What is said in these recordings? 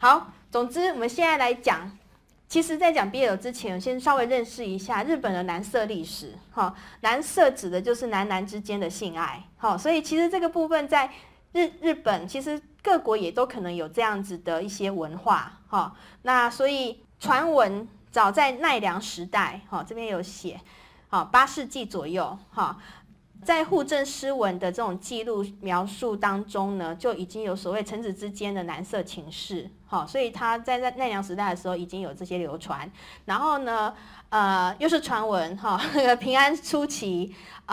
好，总之我们现在来讲。其实，在讲 BL 之前，我先稍微认识一下日本的男色历史。男色指的就是男男之间的性爱。所以其实这个部分在日本，其实各国也都可能有这样子的一些文化。那所以传闻早在奈良时代，这边有写，8世纪左右，在户政诗文的这种记录描述当中呢，就已经有所谓臣子之间的男色情事，所以他在奈良时代的时候已经有这些流传。然后呢，又是传闻，平安初期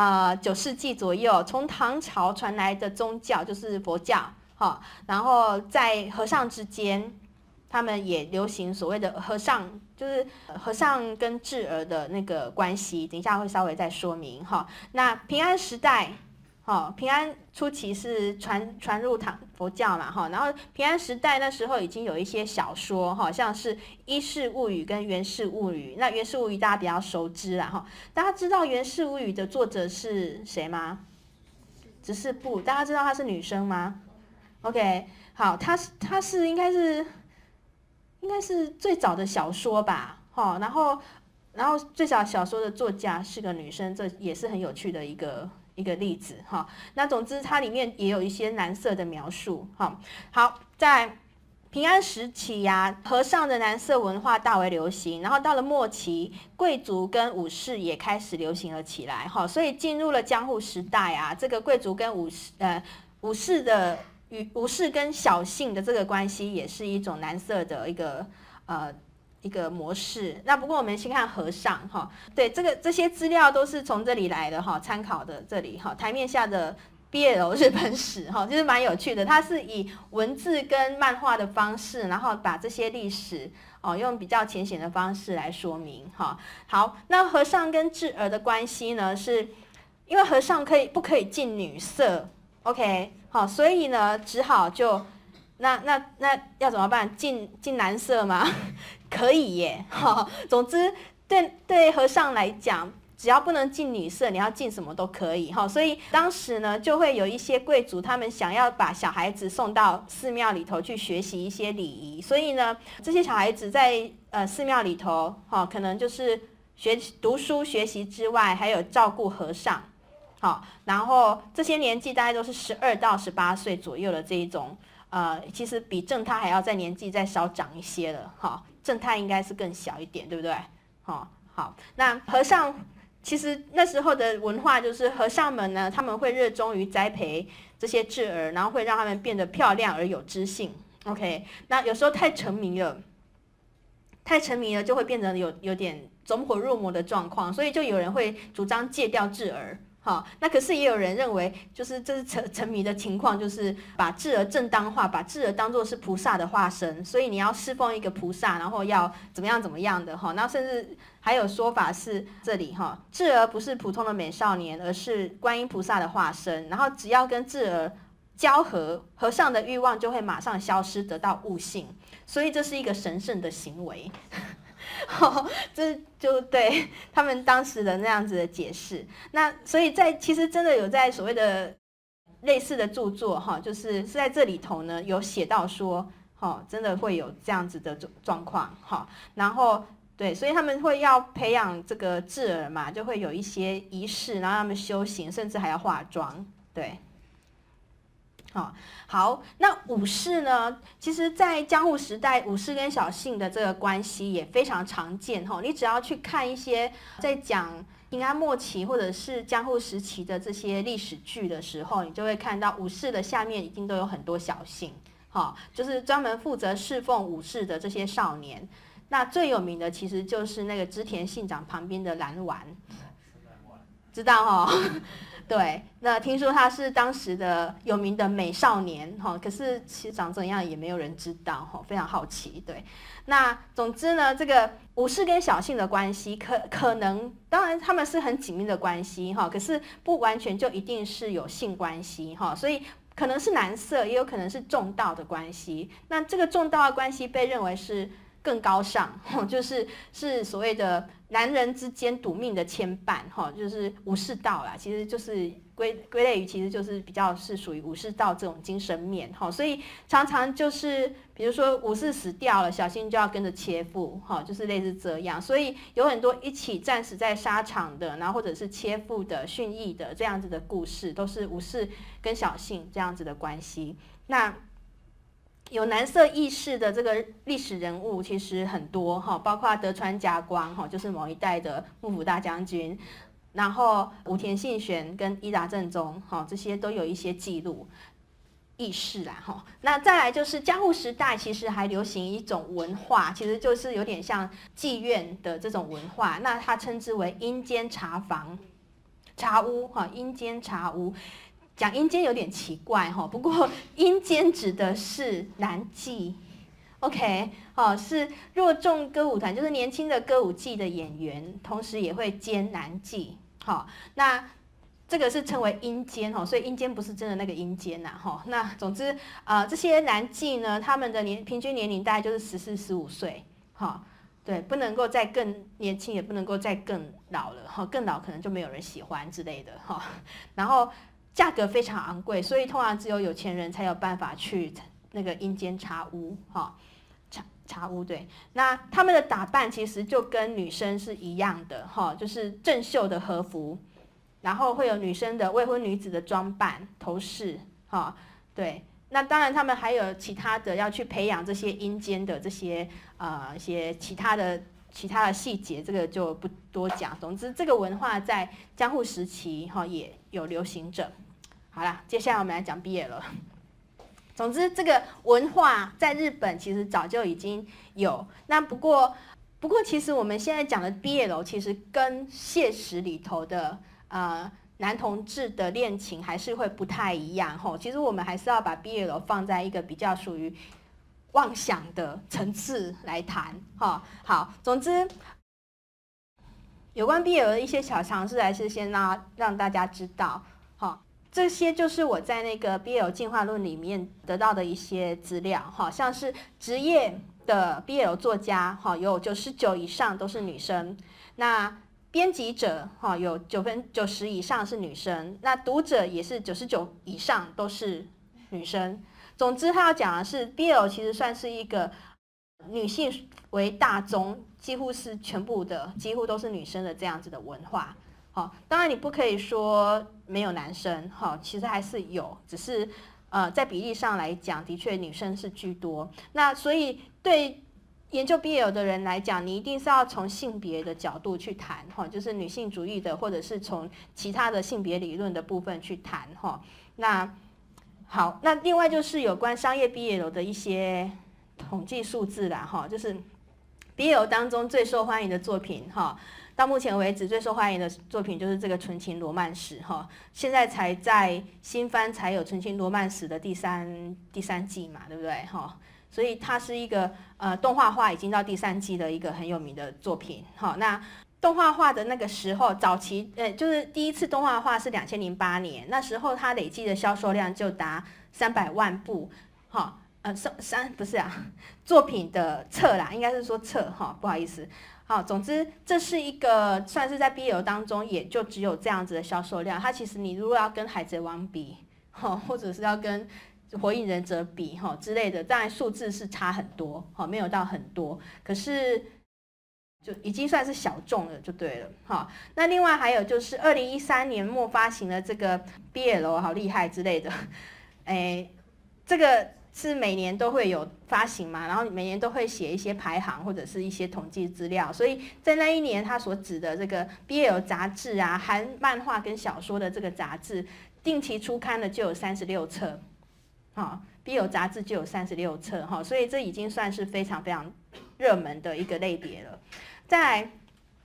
，9世纪左右，从唐朝传来的宗教就是佛教，然后在和尚之间。他们也流行所谓的和尚，就是和尚跟智儿的那个关系，等一下会稍微再说明哈。那平安时代，平安初期是传入佛教嘛哈，然后平安时代那时候已经有一些小说哈，像是《伊势物语》跟《源氏物语》。那《源氏物语》大家比较熟知啦哈，大家知道《源氏物语》的作者是谁吗？直视部，大家知道她是女生吗 ？OK， 好，她是应该是最早的小说吧，然后最早小说的作家是个女生，这也是很有趣的一个例子哈。那总之它里面也有一些男色的描述哈。好，在平安时期呀，和尚的男色文化大为流行，然后到了末期，贵族跟武士也开始流行了起来哈。所以进入了江户时代啊，这个贵族跟武士跟小性的这个关系也是一种男色的一个模式。那不过我们先看和尚哈，对，这些资料都是从这里来的哈，参考的这里哈，台面下的 BL 日本史哈，就是蛮有趣的。它是以文字跟漫画的方式，然后把这些历史用比较浅显的方式来说明哈。好，那和尚跟智儿的关系呢，是因为和尚不可以近女色 ，OK。好，所以呢，只好就那要怎么办？进男色吗？可以耶。总之对和尚来讲，只要不能进女色，你要进什么都可以。所以当时呢，就会有一些贵族，他们想要把小孩子送到寺庙里头去学习一些礼仪，所以呢，这些小孩子在寺庙里头，可能就是读书学习之外，还有照顾和尚。好，然后这些年纪大概都是12到18岁左右的这一种，其实比正太还要在年纪再稍长一些了，正太应该是更小一点，对不对？好，那和尚其实那时候的文化就是和尚们呢，他们会热衷于栽培这些智儿，然后会让他们变得漂亮而有知性。OK， 那有时候太沉迷了就会变成有点走火入魔的状况，所以就有人会主张戒掉智儿。那可是也有人认为，就是这是沉迷的情况，就是把智儿正当化，把智儿当作是菩萨的化身，所以你要侍奉一个菩萨，然后要怎么样的那甚至还有说法是这里智儿不是普通的美少年，而是观音菩萨的化身，然后只要跟智儿交合，和尚的欲望就会马上消失，得到悟性，所以这是一个神圣的行为。这就对他们当时的那样子的解释。那所以其实真的有在所谓的类似的著作就是在这里头呢有写到说真的会有这样子的状况然后对，所以他们会要培养这个智儿嘛，就会有一些仪式，然后他们修行，甚至还要化妆。对。好，那武士呢？其实，在江户时代，武士跟小性的这个关系也非常常见你只要去看一些在讲平安末期或者是江户时期的这些历史剧的时候，你就会看到武士的下面一定都有很多小性，就是专门负责侍奉武士的这些少年。那最有名的其实就是那个织田信长旁边的蓝丸，知道对，那听说他是当时的有名的美少年可是其实长怎样也没有人知道非常好奇。对，那总之呢，这个武士跟小性的关系可能，当然他们是很紧密的关系可是不完全就一定是有性关系所以可能是男色，也有可能是中道的关系。那这个中道的关系被认为是更高尚，就是所谓的男人之间赌命的牵绊，就是武士道啦，其实就是归类于其实就是比较是属于武士道这种精神面哈，所以常常就是比如说武士死掉了，小新就要跟着切腹哈，就是类似这样，所以有很多一起战死在沙场的，然后或者是切腹的、殉义的这样子的故事，都是武士跟小信这样子的关系。那有男色意识的这个历史人物其实很多哈，包括德川家光哈，就是某一代的幕府大将军，然后武田信玄跟伊达政宗哈，这些都有一些记录意识啦哈。那再来就是江户时代，其实还流行一种文化，其实就是有点像妓院的这种文化，那它称之为阴间茶房、茶屋哈，阴间茶屋。讲阴间有点奇怪哈，不过阴间指的是男妓 ，OK， 是若众歌舞团，就是年轻的歌舞伎的演员，同时也会兼男妓，好，那这个是称为阴间哈，所以阴间不是真的那个阴间呐哈。那总之这些男妓呢，他们的平均年龄大概就是14、15岁，哈，对，不能够再更年轻，也不能够再更老了哈，更老可能就没有人喜欢之类的哈，然后。价格非常昂贵，所以通常只有有钱人才有办法去那个阴间茶屋，哈，茶屋对。那他们的打扮其实就跟女生是一样的，哈，就是正秀的和服，然后会有女生的未婚女子的装扮、头饰，哈，对。那当然，他们还有其他的要去培养这些阴间的这些一些其他的细节，这个就不多讲。总之，这个文化在江户时期哈也有流行着。好啦，接下来我们来讲 BL 了。总之，这个文化在日本其实早就已经有。那不过其实我们现在讲的 BL 其实跟现实里头的男同志的恋情还是会不太一样吼。其实我们还是要把 BL 放在一个比较属于妄想的层次来谈哈。好，总之有关 BL 的一些小常识，还是先让大家知道。好，这些就是我在那个 BL 进化论里面得到的一些资料，好像是职业的 BL 作家，有99%以上都是女生。那编辑者有90%以上是女生，那读者也是99%以上都是女生。总之，他要讲的是 BL 其实算是一个女性为大宗，几乎是全部的，几乎都是女生的这样子的文化。好，当然你不可以说没有男生，其实还是有，只是在比例上来讲，的确女生是居多。那所以对研究 BL 的人来讲，你一定是要从性别的角度去谈，就是女性主义的，或者是从其他的性别理论的部分去谈，那好，那另外就是有关商业 BL 的一些统计数字啦，就是 BL 当中最受欢迎的作品，到目前为止最受欢迎的作品就是这个《纯情罗曼史》哈，现在才在新番才有《纯情罗曼史》的第三季嘛，对不对哈？所以它是一个动画化已经到第3季的一个很有名的作品。好，那动画化的那个时候，早期就是第一次动画化是2008年，那时候它累计的销售量就达300万部，哈，不是啊，作品的册啦，应该是说册哈，不好意思。好，总之这是一个算是在 BL 当中也就只有这样子的销售量。它其实你如果要跟海贼王比，或者是要跟火影忍者比之类的，当然数字是差很多，没有到很多，可是就已经算是小众了就对了。好，那另外还有就是2013年末发行了这个 BL 好厉害之类的，这个是每年都会有发行嘛，然后每年都会写一些排行或者是一些统计资料，所以在那一年他所指的这个 BL 杂志啊，含漫画跟小说的这个杂志，定期出刊的就有36册，BL 杂志就有36册，所以这已经算是非常非常热门的一个类别了。再来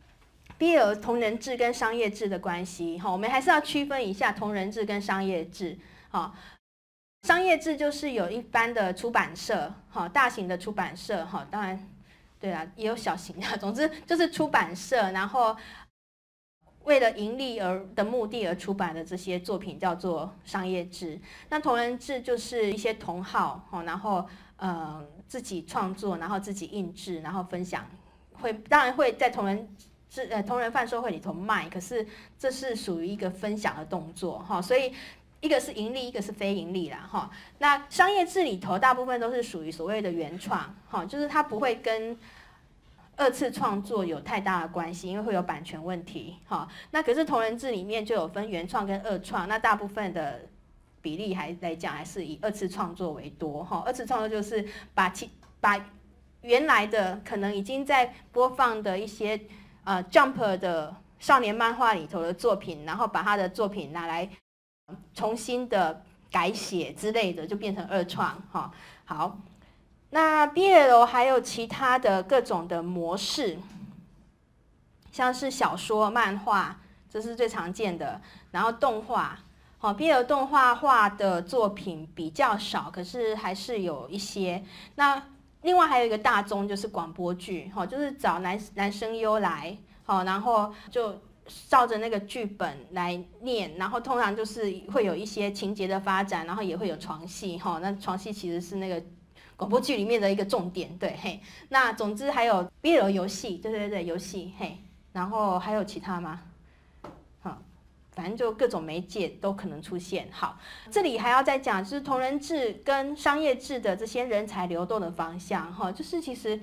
BL 同人志跟商业志的关系，我们还是要区分一下同人志跟商业志。商业志就是有一般的出版社，大型的出版社，当然，对啊，也有小型的，总之就是出版社，然后为了盈利的目的而出版的这些作品叫做商业志。那同人志就是一些同好，然后自己创作，然后自己印制，然后分享，当然会在同人同人贩售会里头卖，可是这是属于一个分享的动作哈，所以一个是盈利，一个是非盈利啦哈。那商业制里头大部分都是属于所谓的原创哈，就是它不会跟二次创作有太大的关系，因为会有版权问题哈。那可是同人志里面就有分原创跟二创，那大部分的比例来讲还是以二次创作为多哈。二次创作就是把原来的可能已经在播放的一些Jump 的少年漫画里头的作品，然后把他的作品拿来重新的改写之类的，就变成二创哈。好，那 BL 还有其他的各种的模式，像是小说、漫画，这是最常见的，然后动画。好 ，BL 动画化的作品比较少，可是还是有一些。那另外还有一个大宗就是广播剧，就是找男声优来，然后就照着那个剧本来念，然后通常就是会有一些情节的发展，然后也会有床戏，那床戏其实是那个广播剧里面的一个重点，对，嘿。那总之还有 BL 游戏，对，游戏，嘿。然后还有其他吗？反正就各种媒介都可能出现。好，这里还要再讲，就是同人志跟商业志的这些人才流动的方向，就是其实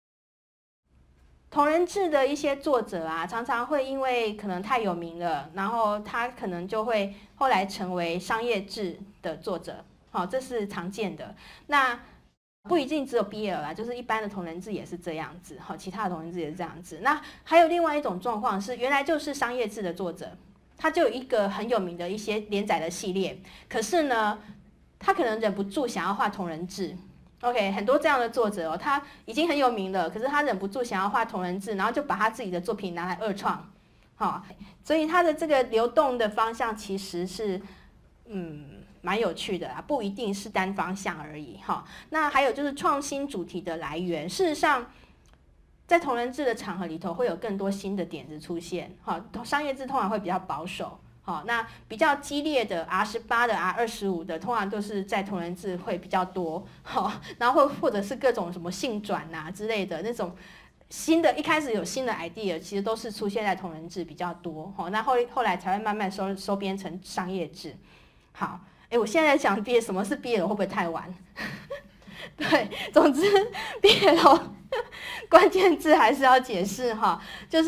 同人志的一些作者啊，常常会因为可能太有名了，然后他可能就会后来成为商业志的作者，这是常见的。那不一定只有 BL 啦，就是一般的同人志也是这样子，其他的同人志也是这样子。那还有另外一种状况是，原来就是商业志的作者。他就有一个很有名的一些连载的系列，可是呢，他可能忍不住想要画同人志。OK， 很多这样的作者他已经很有名了，可是他忍不住想要画同人志，然后就把他自己的作品拿来二创，所以他的这个流动的方向其实是蛮有趣的啦，不一定是单方向而已那还有就是创新主题的来源，事实上。在同人志的场合里头，会有更多新的点子出现。商业志通常会比较保守。那比较激烈的 R18 的 R25的，通常都是在同人志会比较多。然后或者是各种什么性转啊之类的那种新的，一开始有新的 idea， 其实都是出现在同人志比较多。那后来才会慢慢收编成商业志。好，我现在讲什么是 BL 会不会太晚？对，总之 BL 关键字还是要解释就是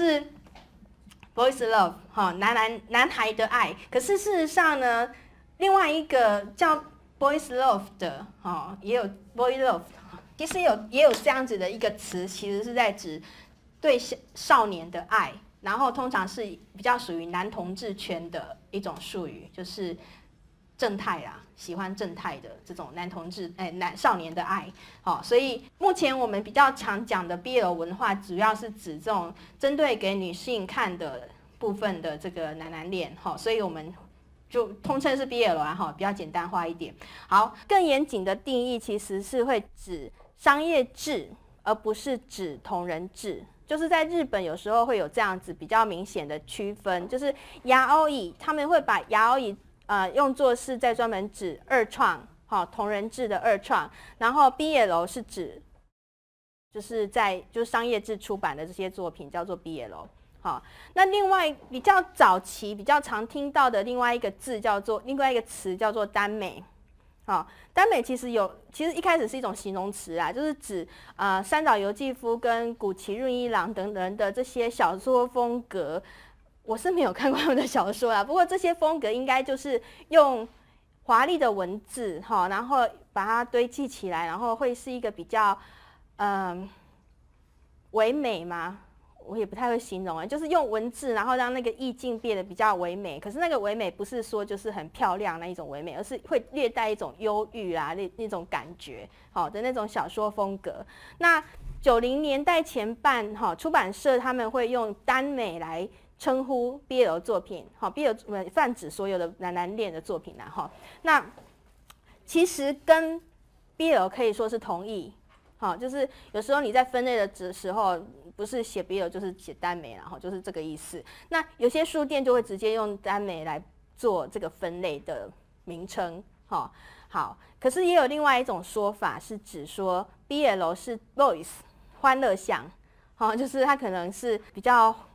boys love 男孩的爱。可是事实上呢，另外一个叫 boys love 的也有 boy love， 其实也有这样子的一个词，其实是在指对少年的爱，然后通常是比较属于男同志圈的一种术语，就是正太啦，喜欢正太的这种男同志少年的爱。所以目前我们比较常讲的 BL 文化，主要是指这种针对给女性看的部分的这个男恋。所以我们就通称是 BL 啊，比较简单化一点。好，更严谨的定义其实是会指商业志，而不是指同人志。就是在日本有时候会有这样子比较明显的区分，就是yaoi他们会把yaoi用作是在专门指二创，同人志的二创，然后 BL 是指就是商业志出版的这些作品叫做 BL。那另外比较早期比较常听到的另外一个词叫做耽美。耽美其实一开始是一种形容词啦，就是指三岛由纪夫跟谷崎润一郎等等的这些小说风格。我是没有看过他们的小说啦，不过这些风格应该就是用华丽的文字然后把它堆砌起来，然后会是一个比较唯美吗？我也不太会形容就是用文字然后让那个意境变得比较唯美。可是那个唯美不是说就是很漂亮那一种唯美，而是会略带一种忧郁啊那种感觉的那种小说风格。那90年代前半出版社他们会用耽美来称呼 BL 作品，BL 泛指所有的男恋的作品啦那其实跟 BL 可以说是同义，就是有时候你在分类的时候，不是写 BL 就是写耽美啦，就是这个意思。那有些书店就会直接用耽美来做这个分类的名称，好，可是也有另外一种说法是指说 BL 是 boys 欢乐向，就是它可能是比较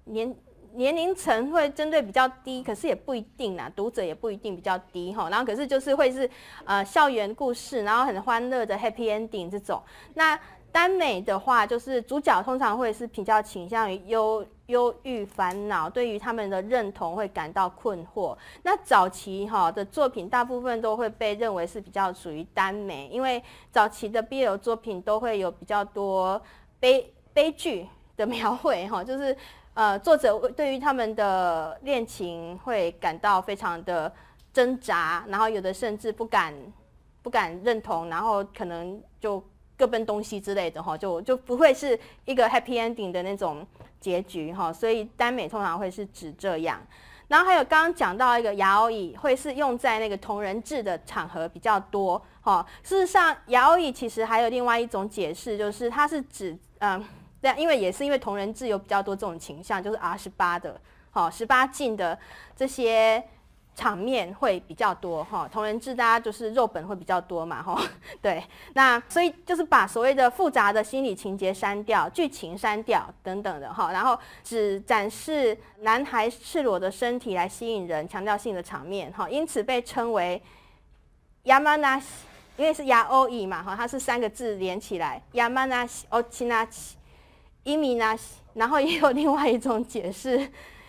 年龄层会针对比较低，可是也不一定啦，读者也不一定比较低哈。然后可是就是会是校园故事，然后很欢乐的 happy ending 这种。那耽美的话，就是主角通常会是比较倾向于忧郁烦恼，对于他们的认同会感到困惑。那早期的作品大部分都会被认为是比较属于耽美，因为早期的 BL 作品都会有比较多悲剧的描绘就是作者对于他们的恋情会感到非常的挣扎，然后有的甚至不敢认同，然后可能就各奔东西之类的就不会是一个 happy ending 的那种结局所以耽美通常会是指这样。然后还有刚刚讲到一个亚欧乙，会是用在那个同人志的场合比较多事实上，亚欧乙其实还有另外一种解释，就是它是指因为也是因为同人志有比较多这种倾向，就是 R18 的18禁的这些场面会比较多同人志大家就是肉本会比较多嘛对，那所以就是把所谓的复杂的心理情节删掉，剧情删掉等等的然后只展示男孩赤裸的身体来吸引人，强调性的场面因此被称为 Yamanashi， 因为是亚欧乙嘛它是3个字连起来 Yamanashi Ochinashi Iminashi， 然后也有另外一种解释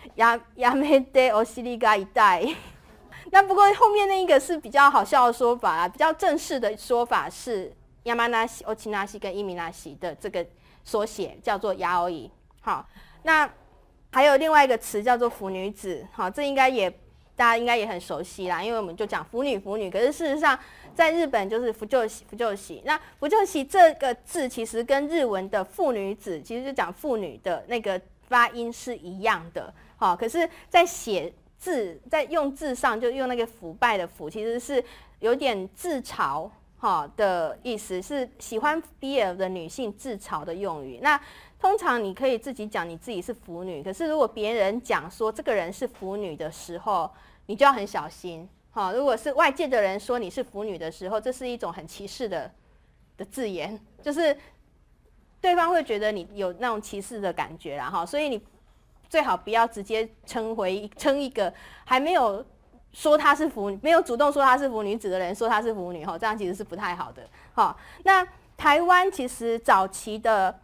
Yamete Oshiri ga itai。那不过后面那一个是比较好笑的说法啦，比较正式的说法是 Yamanashi Ochinashi 跟 Iminashi 的这个缩写叫做亚欧乙。好，那还有另外一个词叫做腐女子，好，这大家应该也很熟悉啦，因为我们就讲腐女，可是事实上在日本就是腐救喜。那腐救喜这个字其实跟日文的妇女子，其实就讲妇女的那个发音是一样的，可是在写字，在用字上就用那个腐败的腐，其实是有点自嘲的意思，是喜欢 BL 的女性自嘲的用语。那通常你可以自己讲你自己是腐女，可是如果别人讲说这个人是腐女的时候，你就要很小心如果是外界的人说你是腐女的时候，这是一种很歧视的字眼，就是对方会觉得你有那种歧视的感觉啦所以你最好不要直接称一个还没有说她是腐女，没有主动说她是腐女子的人说她是腐女这样其实是不太好的那台湾其实早期的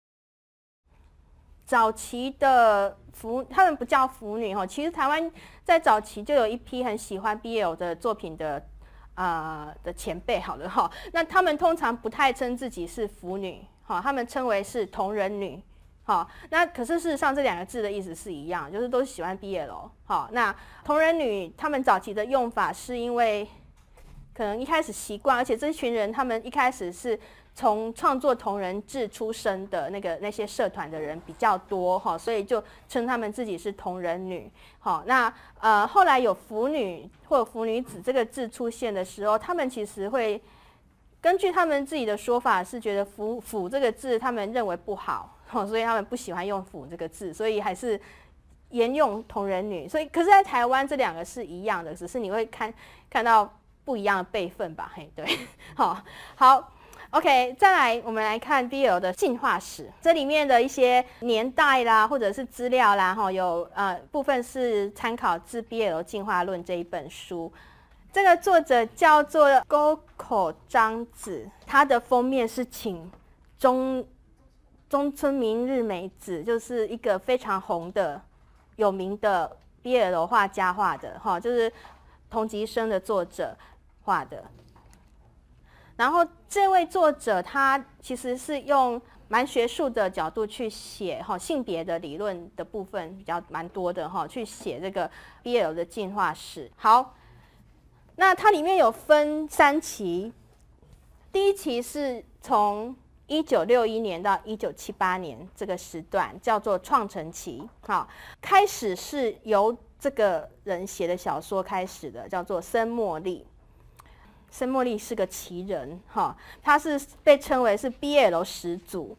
他们不叫腐女其实台湾在早期就有一批很喜欢 BL 的作品的前辈好了那他们通常不太称自己是腐女他们称为是同人女那可是事实上这2个字的意思是一样，就是都喜欢 BL 那同人女他们早期的用法是因为可能一开始习惯，而且这群人他们一开始是从创作同人志出身的那些社团的人比较多所以就称他们自己是同人女那后来有腐女或者腐女子这个字出现的时候，他们其实会根据他们自己的说法是觉得腐这个字他们认为不好所以他们不喜欢用腐这个字，所以还是沿用同人女。所以可是在台湾这2个是一样的，只是你会看到不一样的辈分吧对好 OK， 再来我们来看 BL 的进化史，这里面的一些年代啦或者是资料啦有部分是参考自 BL 进化论这一本书，这个作者叫做沟口章子，他的封面是请中村明日美子，就是一个非常红的有名的 BL 画家画的就是同级生的作者画的。然后这位作者他其实是用蛮学术的角度去写性别的理论的部分蛮多的去写这个 BL 的进化史。好，那它里面有分3期，第一期是从1961年到1978年这个时段叫做创成期开始是由这个人写的小说开始的，叫做森茉莉。森茉莉是个奇人他是被称为是 BL 始祖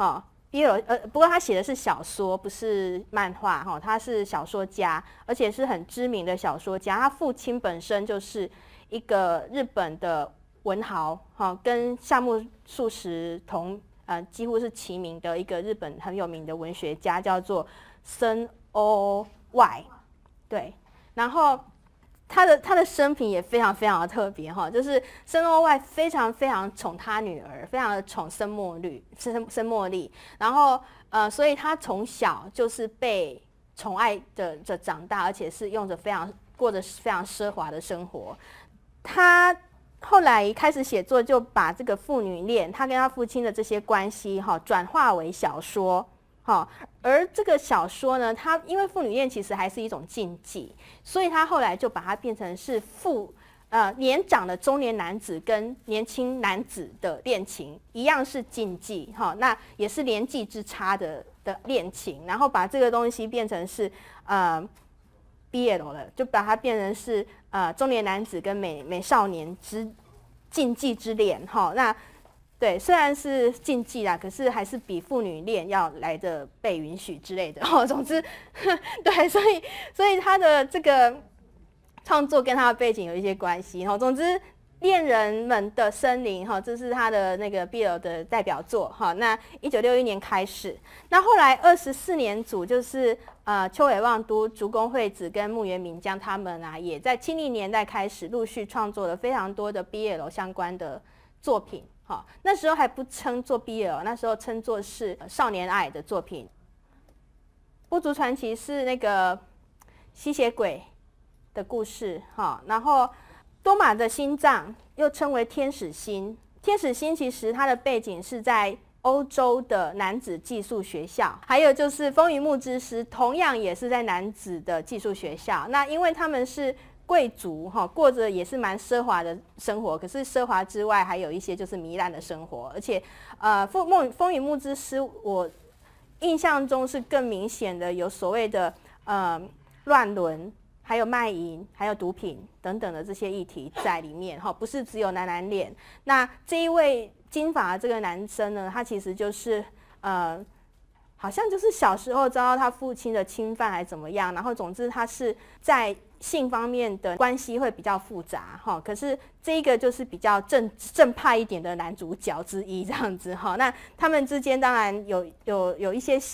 BL 不过他写的是小说不是漫画他是小说家，而且是很知名的小说家，他父亲本身就是一个日本的文豪跟夏目漱石几乎是齐名的一个日本很有名的文学家，叫做森欧外。对，然后他的生平也非常非常的特别哈，就是森欧外非常非常宠他女儿，非常的宠森茉莉，然后所以他从小就是被宠爱的长大，而且是过着非常奢华的生活。他后来开始写作，就把这个父女恋，他跟他父亲的这些关系转化为小说。而这个小说呢，它因为父女恋其实还是一种禁忌，所以他后来就把它变成是年长的中年男子跟年轻男子的恋情一样是禁忌，那也是年纪之差的恋情，然后把这个东西变成是BL 了，就把它变成是中年男子跟美少年之禁忌之恋，那。对，虽然是禁忌啦，可是还是比父女恋要来的被允许之类的。总之，对，所以他的这个创作跟他的背景有一些关系。总之，恋人们的森林，这是他的那个 BL 的代表作。那1961年开始，那后来24年组就是秋尾望都、竹宫惠子跟木原敏江他们也在70年代开始陆续创作了非常多的 BL 相关的作品。那时候还不称作 BL， 那时候称作是少年爱的作品。波竹传奇是那个吸血鬼的故事，然后多玛的心脏又称为天使心。天使心其实它的背景是在欧洲的男子寄宿学校，还有就是风云木之诗，同样也是在男子的寄宿学校。那因为他们是贵族过着也是蛮奢华的生活，可是奢华之外还有一些就是糜烂的生活，而且风云木之诗我印象中是更明显的有所谓的乱伦，还有卖淫，还有毒品等等的这些议题在里面，不是只有男恋。那这一位金发的这个男生呢，他其实就是好像就是小时候遭到他父亲的侵犯还怎么样，然后总之他是在性方面的关系会比较复杂可是这个就是比较正派一点的男主角之一这样子那他们之间当然有一些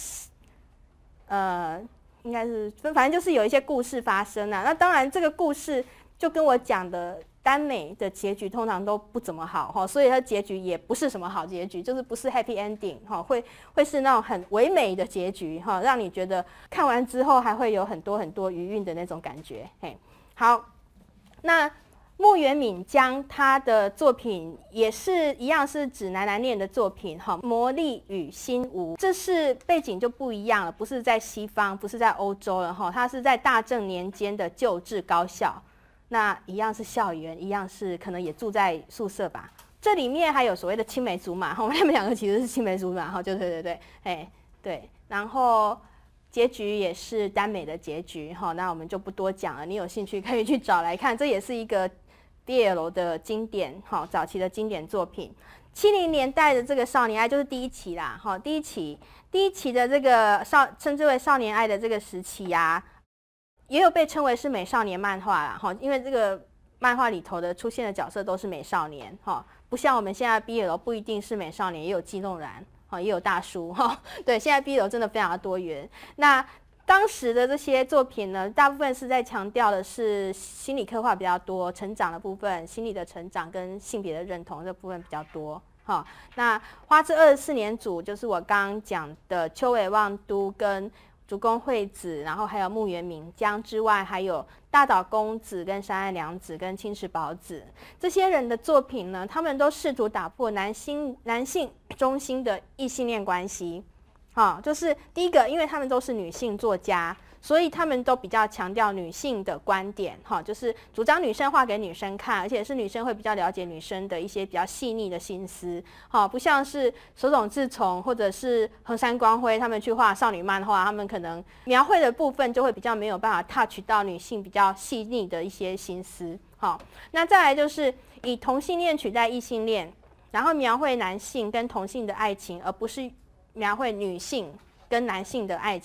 应该是反正就是有一些故事发生那当然这个故事就跟我讲的耽美的结局通常都不怎么好所以它结局也不是什么好结局，就是不是 happy ending 会是那种很唯美的结局让你觉得看完之后还会有很多很多余韵的那种感觉。好，那木原敏江他的作品也是一样是指男恋的作品魔力与心无，这是背景就不一样了，不是在西方，不是在欧洲了它是在大正年间的旧制高校，那一样是校园，一样是可能也住在宿舍吧。这里面还有所谓的青梅竹马他们两个其实是青梅竹马就对，对，然后结局也是耽美的结局那我们就不多讲了，你有兴趣可以去找来看，这也是一个 BL 的经典早期的经典作品。70年代的这个少年爱就是第一期啦第一期的这个称之为少年爱的这个时期也有被称为是美少年漫画啦因为这个漫画里头的出现的角色都是美少年不像我们现在 BL 不一定是美少年，也有肌肉男也有大叔对，现在 BL 真的非常的多元。那当时的这些作品呢，大部分是在强调的是心理刻画比较多，成长的部分，心理的成长跟性别的认同这部分比较多那花之24年组就是我刚刚讲的秋尾望都跟竹宫惠子，然后还有木原敏江之外，还有大岛公子跟山岸凉子跟青池保子这些人的作品呢，他们都试图打破男性中心的异性恋关系就是第一个，因为他们都是女性作家，所以他们都比较强调女性的观点就是主张女生画给女生看，而且是女生会比较了解女生的一些比较细腻的心思不像是手冢治虫或者是横山光辉他们去画少女漫画，他们可能描绘的部分就会比较没有办法 touch 到女性比较细腻的一些心思那再来就是以同性恋取代异性恋，然后描绘男性跟同性的爱情，而不是描绘女性跟男性的爱情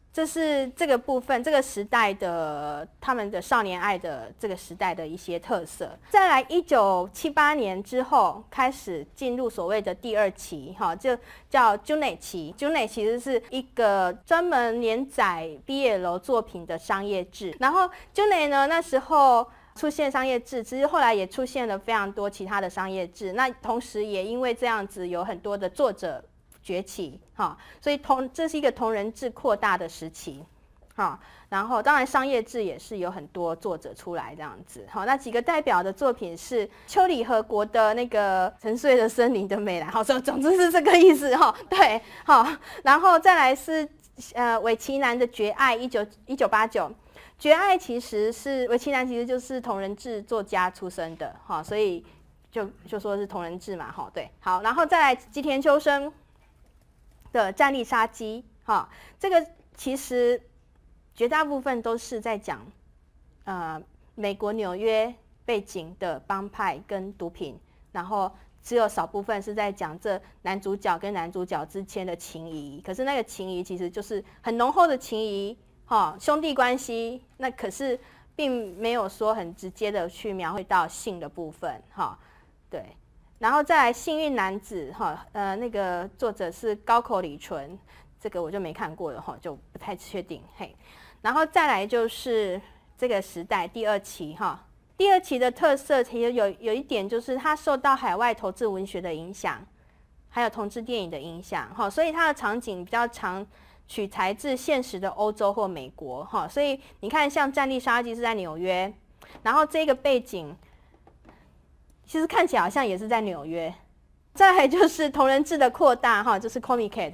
这是这个部分，这个时代的他们的少年爱的这个时代的一些特色。再来，1978年之后开始进入所谓的第二期，哈，就叫 Junei 期。Junei 其实是一个专门连载 BL 作品的商业志。然后 Junei 呢，那时候出现商业志，其实后来也出现了非常多其他的商业志。那同时也因为这样子，有很多的作者崛起，所以这是一个同人志扩大的时期，然后当然商业志也是有很多作者出来这样子，那几个代表的作品是丘里和国的那个沉睡的森林的美兰，总之是这个意思，对，然后再来是尾崎南的绝爱1989，绝爱其实是尾崎南其实就是同人志作家出身的，所以就说是同人志嘛，对，好，然后再来吉田秋生的战力杀机，这个其实绝大部分都是在讲美国纽约背景的帮派跟毒品，然后只有少部分是在讲这男主角跟男主角之间的情谊，可是那个情谊其实就是很浓厚的情谊，兄弟关系，那可是并没有说很直接的去描绘到性的部分，对。然后再来幸运男子，那个作者是高口李纯，这个我就没看过了，就不太确定，嘿。然后再来就是这个时代第二期，第二期的特色其实有一点就是它受到海外投资文学的影响，还有同志电影的影响，所以它的场景比较常取材自现实的欧洲或美国，所以你看像《战地杀机》是在纽约，然后这个背景其实看起来好像也是在纽约。再来就是同人志的扩大，就是 Comiket，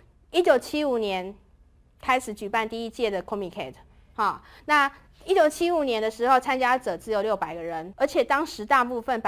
1975年开始举办第一届的 Comiket， 那1975年的时候参加者只有600个人，而且当时大部分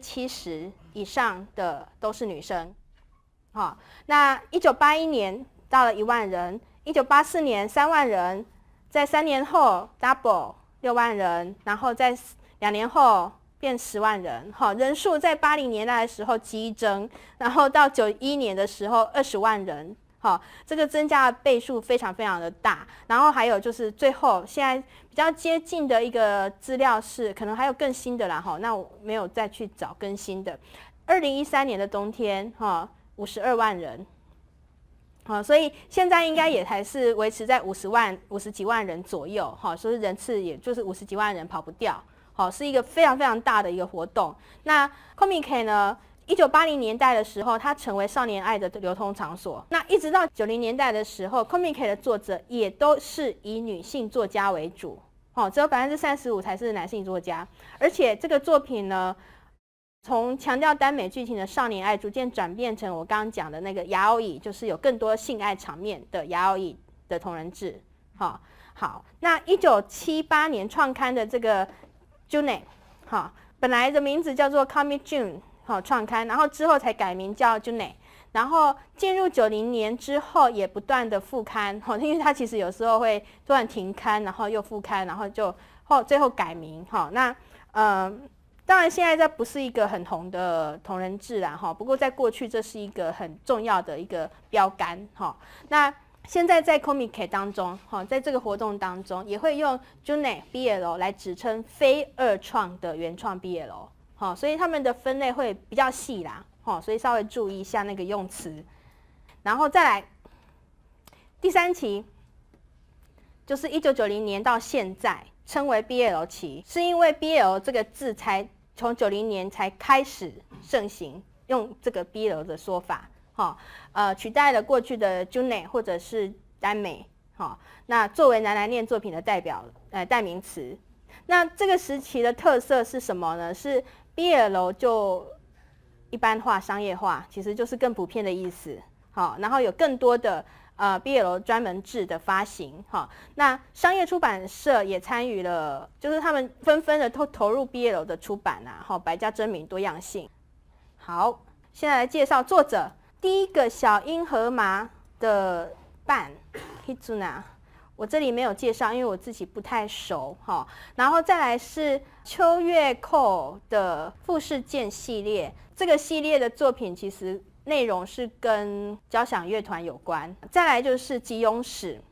70%以上的都是女生。那1981年到了1万人，1984年3万人，在3年后 double 6万人，然后在2年后变10万人，人数在80年代的时候激增，然后到91年的时候20万人，这个增加的倍数非常非常的大。然后还有就是最后现在比较接近的一个资料是，可能还有更新的啦，那我没有再去找更新的。2013年的冬天，52万人，所以现在应该也还是维持在50几万人左右，所以人次也就是50几万人跑不掉。是一个非常非常大的一个活动。那 Comiket 呢，1980年代的时候，它成为少年爱的流通场所。那一直到90年代的时候 ，Comiket 的作者也都是以女性作家为主，只有35%才是男性作家。而且这个作品呢，从强调耽美剧情的少年爱，逐渐转变成我刚刚讲的那个雅奥乙，就是有更多性爱场面的雅奥乙的同人志。好，那1978年创刊的这个Junei， 本来的名字叫做 Comic June， 创刊，然后之后才改名叫 Junei， 然后进入90年之后也不断的复刊，因为它其实有时候会突然停刊，然后又复刊，然后就最后改名，那当然现在这不是一个很红的同人志啦，不过在过去这是一个很重要的一个标杆，那现在在 Comiket 当中，在这个活动当中，也会用 Junei BL 来指称非二创的原创 BL，所以他们的分类会比较细啦，所以稍微注意一下那个用词。然后再来第3期，就是1990年到现在称为 BL 期，是因为 BL 这个字才从90年才开始盛行，用这个 BL 的说法。取代了过去的 Junei 或者是耽美，那作为男恋作品的代名词。那这个时期的特色是什么呢？是 BL 就一般化、商业化，其实就是更普遍的意思。然后有更多的BL 专门志的发行，那商业出版社也参与了，就是他们纷纷的投入 BL 的出版啊，百家争鸣，多样性。好，现在来介绍作者。第一个小樱和麻的伴 Hitsuna， 我这里没有介绍，因为我自己不太熟，然后再来是秋月扣的富士见系列，这个系列的作品其实内容是跟交响乐团有关。再来就是吉永史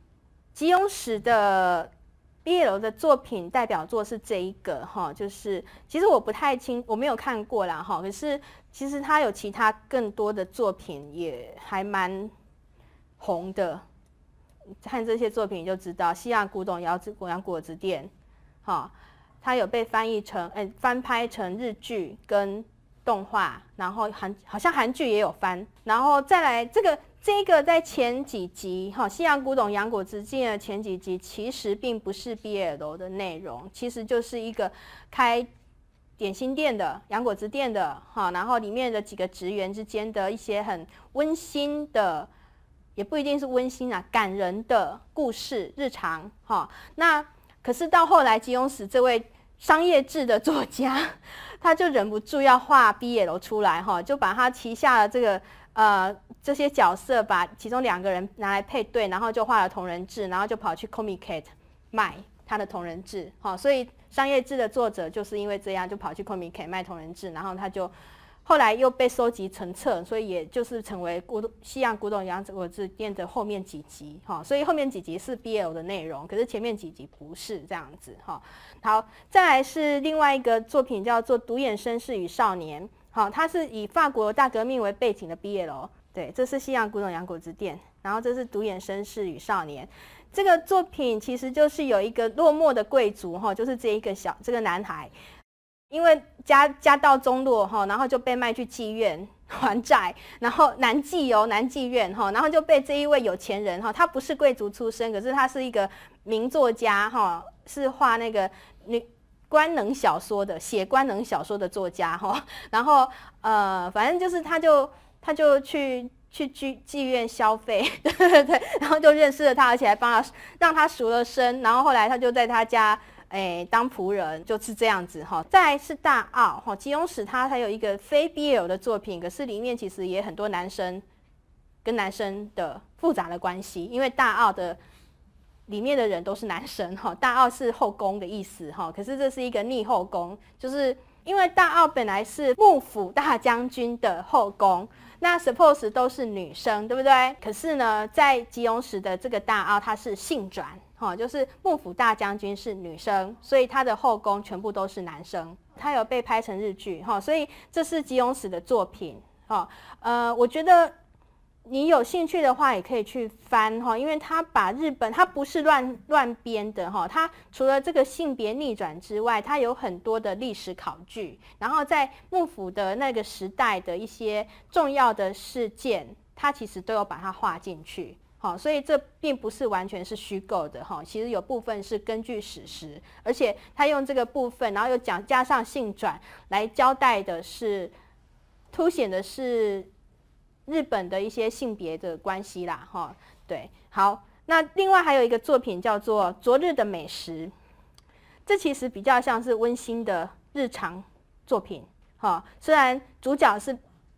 吉永史的 BL 的作品代表作是这一个哈，就是其实我不太清，我没有看过啦哈。可是其实他有其他更多的作品也还蛮红的，看这些作品你就知道，《西洋古董洋果子店》哈，它有被翻译成翻拍成日剧跟动画，然后好像韩剧也有翻，然后再来这个在前几集哈，《西洋古董洋果子店》的前几集其实并不是 BL 的内容，其实就是一个开点心店的洋果子店的哈，然后里面的几个职员之间的一些很温馨的，也不一定是温馨啊，感人的故事日常哈。那可是到后来吉永史这位商业志的作家，他就忍不住要画 BL 出来哈，就把他旗下的这些角色，把其中2个人拿来配对，然后就画了同人志，然后就跑去 Comiket 卖他的同人志，所以商业志的作者就是因为这样就跑去 Comiket 卖同人志，然后他就后来又被收集成册，所以也就是成为西洋古董洋果子店的后面几集哈，所以后面几集是 BL 的内容，可是前面几集不是这样子哈。好，再来是另外一个作品叫做《独眼绅士与少年》，好，它是以法国大革命为背景的 BL。对，这是西洋古董洋果子店，然后这是独眼绅士与少年。这个作品其实就是有一个落寞的贵族哈，就是这个男孩，因为家道中落哈，然后就被卖去妓院还债，然后男妓院哈，然后就被这一位有钱人哈，他不是贵族出身，可是他是一个名作家哈，是画那个官能小说的，写官能小说的作家哈，然后反正就是他就去妓院消费，对，然后就认识了他，而且还让他赎了身，然后后来他就在他家当仆人，就是这样子哈。再来是大奥哈，吉永史他还有一个非 BL 的作品，可是里面其实也很多男生跟男生的复杂的关系，因为大奥的里面的人都是男生哈，大奥是后宫的意思哈，可是这是一个逆后宫，就是因为大奥本来是幕府大将军的后宫。那 suppose 都是女生，对不对？可是呢，在吉永史的这个大奥，它是性转，就是幕府大将军是女生，所以他的后宫全部都是男生。他有被拍成日剧，所以这是吉永史的作品，我觉得你有兴趣的话，也可以去翻哈，因为他把日本，他不是乱编的哈，他除了这个性别逆转之外，他有很多的历史考据，然后在幕府的那个时代的一些重要的事件，他其实都有把它画进去，好，所以这并不是完全是虚构的哈，其实有部分是根据史实，而且他用这个部分，然后又加上性转来交代的是，凸显的是日本的一些性别的关系啦，哈，对，好，那另外还有一个作品叫做《昨日的美食》，这其实比较像是温馨的日常作品，哈，虽然主角是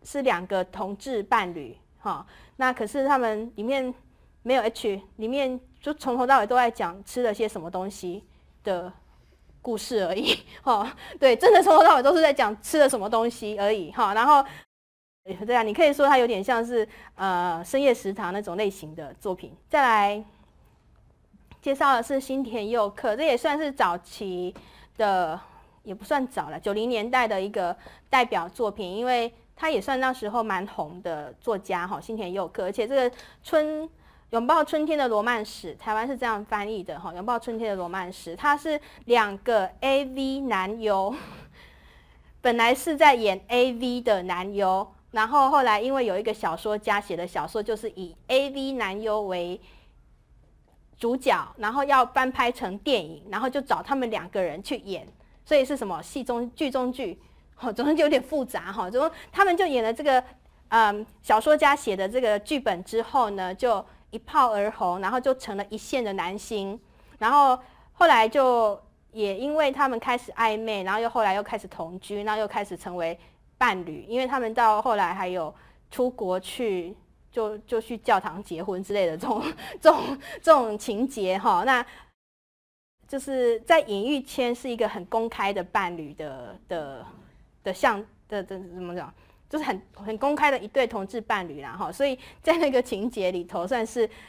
2个同志伴侣，哈，那可是他们里面没有 H， 里面就从头到尾都在讲吃了些什么东西的故事而已，哈，对，真的从头到尾都是在讲吃了什么东西而已，哈，然后。对啊，你可以说它有点像是深夜食堂那种类型的作品。再来介绍的是新田佑克，这也算是早期的，也不算早了，90年代的一个代表作品，因为他也算那时候蛮红的作家哈，新田佑克。而且这个拥抱春天的罗曼史，台湾是这样翻译的哈，拥抱春天的罗曼史，它是2个 AV 男优，本来是在演 AV 的男优。然后后来因为有一个小说家写的小说，就是以 AV 男优为主角，然后要翻拍成电影，然后就找他们2个人去演，所以是什么剧中剧，总之就有点复杂哈。就他们就演了这个小说家写的这个剧本之后呢，就一炮而红，然后就成了一线的男星，然后后来就也因为他们开始暧昧，然后后来又开始同居，然后又开始成为伴侣，因为他们到后来还有出国去，就去教堂结婚之类的这种情节哈，那就是在演艺圈是一个很公开的伴侣的怎么讲，就是很公开的一对同志伴侣啦哈，所以在那个情节里头算是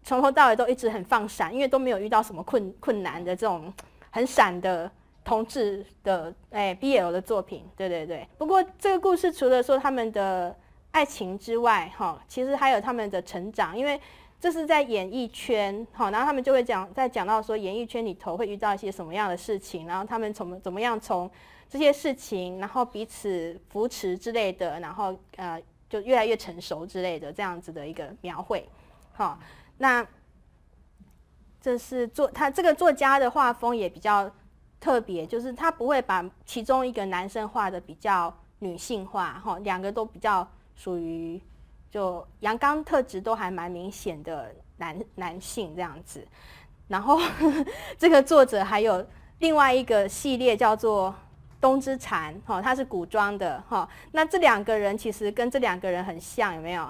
从头到尾都一直很放闪，因为都没有遇到什么困难的这种很闪的同志的BL 的作品，对对对。不过这个故事除了说他们的爱情之外，其实还有他们的成长，因为这是在演艺圈，然后他们就会讲到说演艺圈里头会遇到一些什么样的事情，然后他们怎么样从这些事情，然后彼此扶持之类的，然后就越来越成熟之类的这样子的一个描绘。好，那这是他这个作家的画风也比较特别，就是他不会把其中一个男生画的比较女性化，两个都比较属于就阳刚特质都还蛮明显的男性这样子。然后这个作者还有另外一个系列叫做冬之蝉，它是古装的，那这两个人其实跟这两个人很像，有没有？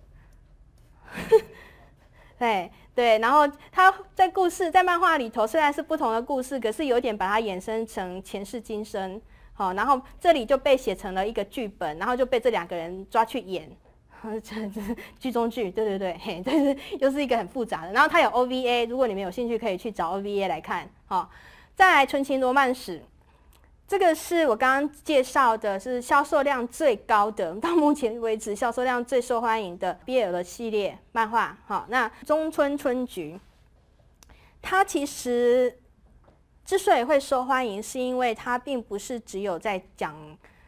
对，然后他在漫画里头虽然是不同的故事，可是有点把它衍生成前世今生，然后这里就被写成了一个剧本，然后就被这两个人抓去演剧中剧，对，但是又是一个很复杂的。然后它有 OVA， 如果你们有兴趣可以去找 OVA 来看。再来《纯情罗曼史》，这个是我刚刚介绍的，是销售量最高的，到目前为止销售量最受欢迎的 BL 的系列漫画。那中村春菊，它其实之所以会受欢迎，是因为它并不是只有在讲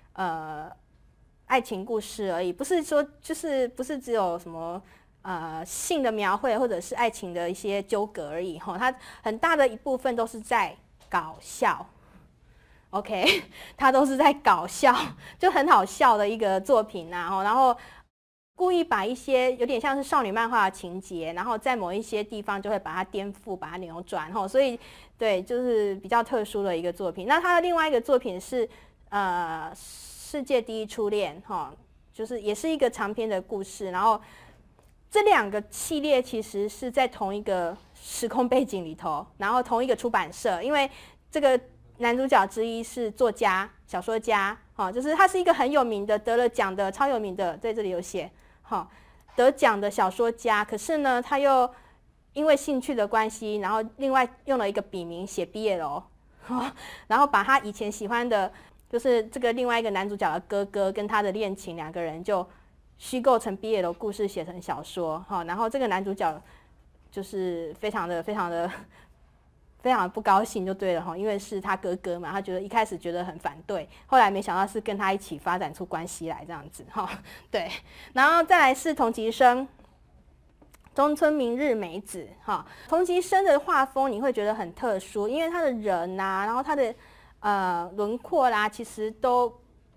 爱情故事而已，不是说不是只有什么性的描绘或者是爱情的一些纠葛而已。它很大的一部分都是在搞笑。OK， 他都是在搞笑，就很好笑的一个作品啊，然后故意把一些有点像是少女漫画的情节，然后在某一些地方就会把它颠覆、把它扭转，所以对，就是比较特殊的一个作品。那他的另外一个作品是世界第一初恋，就是也是一个长篇的故事，然后这两个系列其实是在同一个时空背景里头，然后同一个出版社，因为这个男主角之一是作家、小说家，就是他是一个很有名的、得了奖的、超有名的，在这里有写，得奖的小说家。可是呢，他又因为兴趣的关系，然后另外用了一个笔名写 BL，然后把他以前喜欢的，就是这个另外一个男主角的哥哥跟他的恋情，两个人就虚构成 BL 故事，写成小说，然后这个男主角就是非常的不高兴就对了，因为是他哥哥嘛，他一开始觉得很反对，后来没想到是跟他一起发展出关系来这样子，对。然后再来是同级生中村明日美子，同级生的画风你会觉得很特殊，因为他的人啊，然后他的轮廓啦，其实都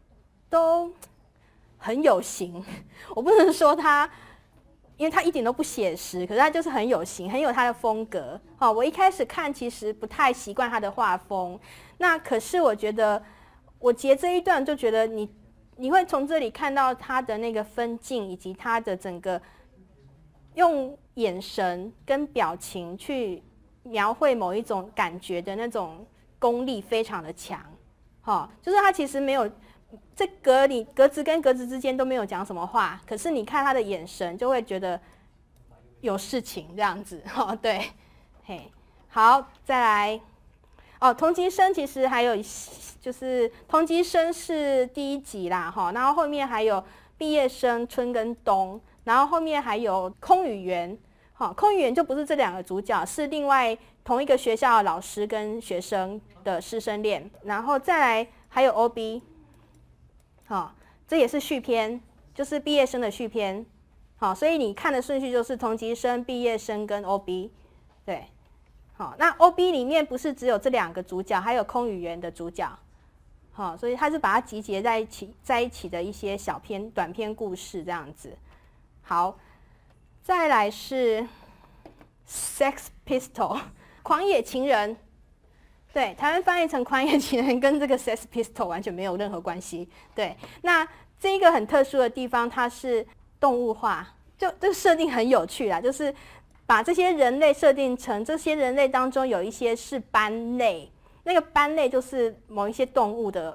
很有型。我不能说他，因为他一点都不写实，可是他就是很有型，很有他的风格。我一开始看其实不太习惯他的画风，那可是我觉得我截这一段就觉得你会从这里看到他的那个分镜，以及他的整个用眼神跟表情去描绘某一种感觉的那种功力非常的强。就是他其实没有这格子跟格子之间都没有讲什么话，可是你看他的眼神就会觉得有事情这样子。对，好，再来同级生其实还有就是同级生是第一集啦，然后后面还有毕业生春跟冬，然后后面还有空与圆，空与圆就不是这两个主角，是另外同一个学校的老师跟学生的师生恋，然后再来还有 OB， 这也是续篇，就是毕业生的续篇，所以你看的顺序就是同级生、毕业生跟 OB， 对，那 OB 里面不是只有这两个主角，还有空与圆的主角，所以他是把它集结在一起的一些短篇故事这样子。好，再来是 Sex Pistol 狂野情人，对，台湾翻译成狂野情人跟这个 Sex Pistol 完全没有任何关系。对，那这一个很特殊的地方，它是动物化，就这个设定很有趣啦，就是把这些人类设定成这些人类当中有一些是斑类，那个斑类就是某一些动物的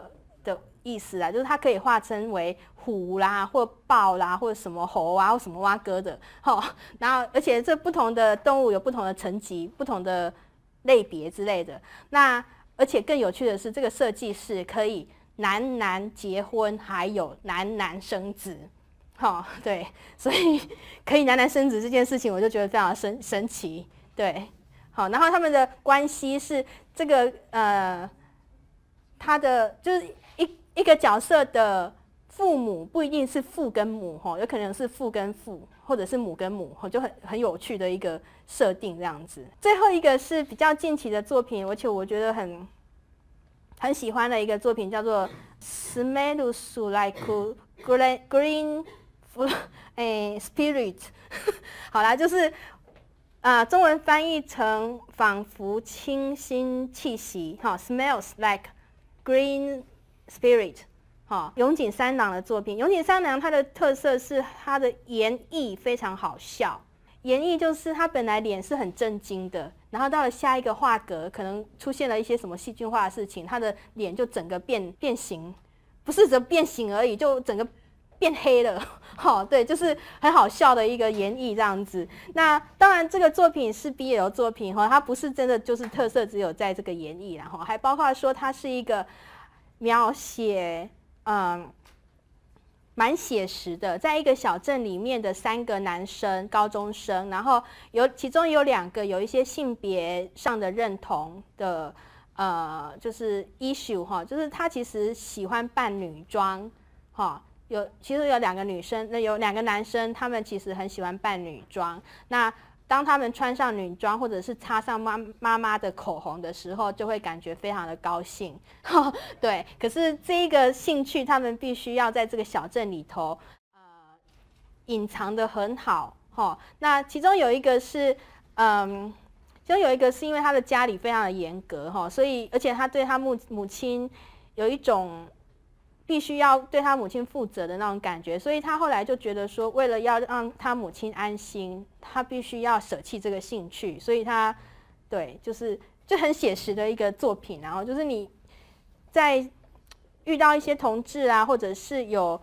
的意思啊，就是它可以化成为虎啦，或豹啦，或者什么猴啊，或什么蛙哥的，然后而且这不同的动物有不同的层级、不同的类别之类的。那而且更有趣的是，这个设计是可以男男结婚，还有男男生子。对，所以可以男男生子这件事情，我就觉得非常神奇。对，好，然后他们的关系是这个他的就是一个角色的父母不一定是父跟母，有可能是父跟父，或者是母跟母，就很有趣的一个设定这样子。最后一个是比较近期的作品，而且我觉得很喜欢的一个作品，叫做 Smells Like Green Spirit 好啦，就是中文翻译成仿佛清新气息，Smells Like Green Spirit。永井三郎的作品。永井三郎他的特色是他的演绎非常好笑，演绎就是他本来脸是很震惊的，然后到了下一个画格，可能出现了一些什么戏剧化的事情，他的脸就整个变形，不是只变形而已，就整个变黑了。对，就是很好笑的一个演绎这样子。那当然这个作品是 BL 作品，它不是真的就是特色只有在这个演绎啦，还包括说它是一个描写蛮写实的，在一个小镇里面的3个男生，高中生，然后其中有2个有一些性别上的认同的就是 issue 就是他其实喜欢扮女装其实有2个女生，有2个男生，他们其实很喜欢扮女装。那当他们穿上女装，或者是擦上妈妈的口红的时候，就会感觉非常的高兴。对，可是这个兴趣，他们必须要在这个小镇里头，隐藏得很好。那其中有一个是，因为他的家里非常的严格，所以而且他对他母亲有一种必须要对他母亲负责的那种感觉，所以他后来就觉得说，为了要让他母亲安心，他必须要舍弃这个兴趣，所以他对就很写实的一个作品。然后就是你在遇到一些同志啊，或者是有